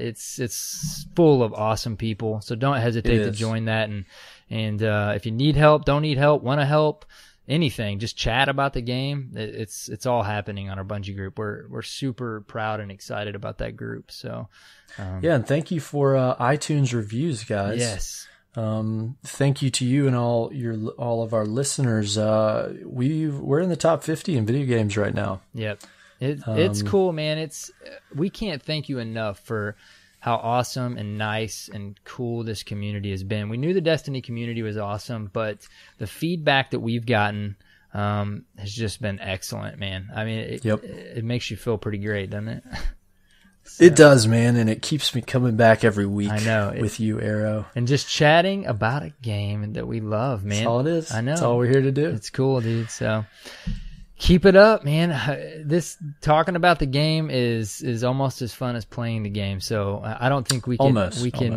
It's full of awesome people, so don't hesitate to join that. And if you need help, don't need help, want to help, anything, just chat about the game. It's all happening on our Bungie group. We're super proud and excited about that group. So and thank you for iTunes reviews, guys. Yes. Thank you to you and all of our listeners. We're in the top 50 in video games right now. Yep. It's cool, man. We can't thank you enough for how awesome and nice and cool this community has been. We knew the Destiny community was awesome, but the feedback that we've gotten has just been excellent, man. I mean, it makes you feel pretty great, doesn't it? So, it does, man, and it keeps me coming back every week. I know, with you, Arrow. And just chatting about a game that we love, man. That's all it is. I know. That's all we're here to do. It's cool, dude. So keep it up, man. This talking about the game is almost as fun as playing the game. So I don't think we can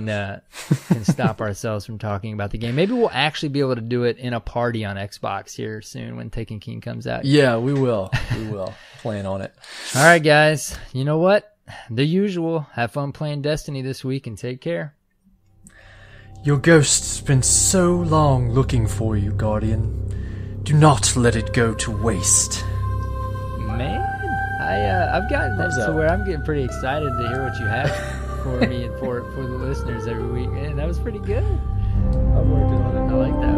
can stop ourselves from talking about the game. Maybe we'll actually be able to do it in a party on Xbox here soon when Taken King comes out. Yeah, we will. We will. Plan on it. All right, guys. You know what? The usual. Have fun playing Destiny this week and take care. Your ghost's been so long looking for you, Guardian. Do not let it go to waste. Man, I've gotten to where I'm getting pretty excited to hear what you have for me and for the listeners every week. Man, that was pretty good. I'm working on it. I like that.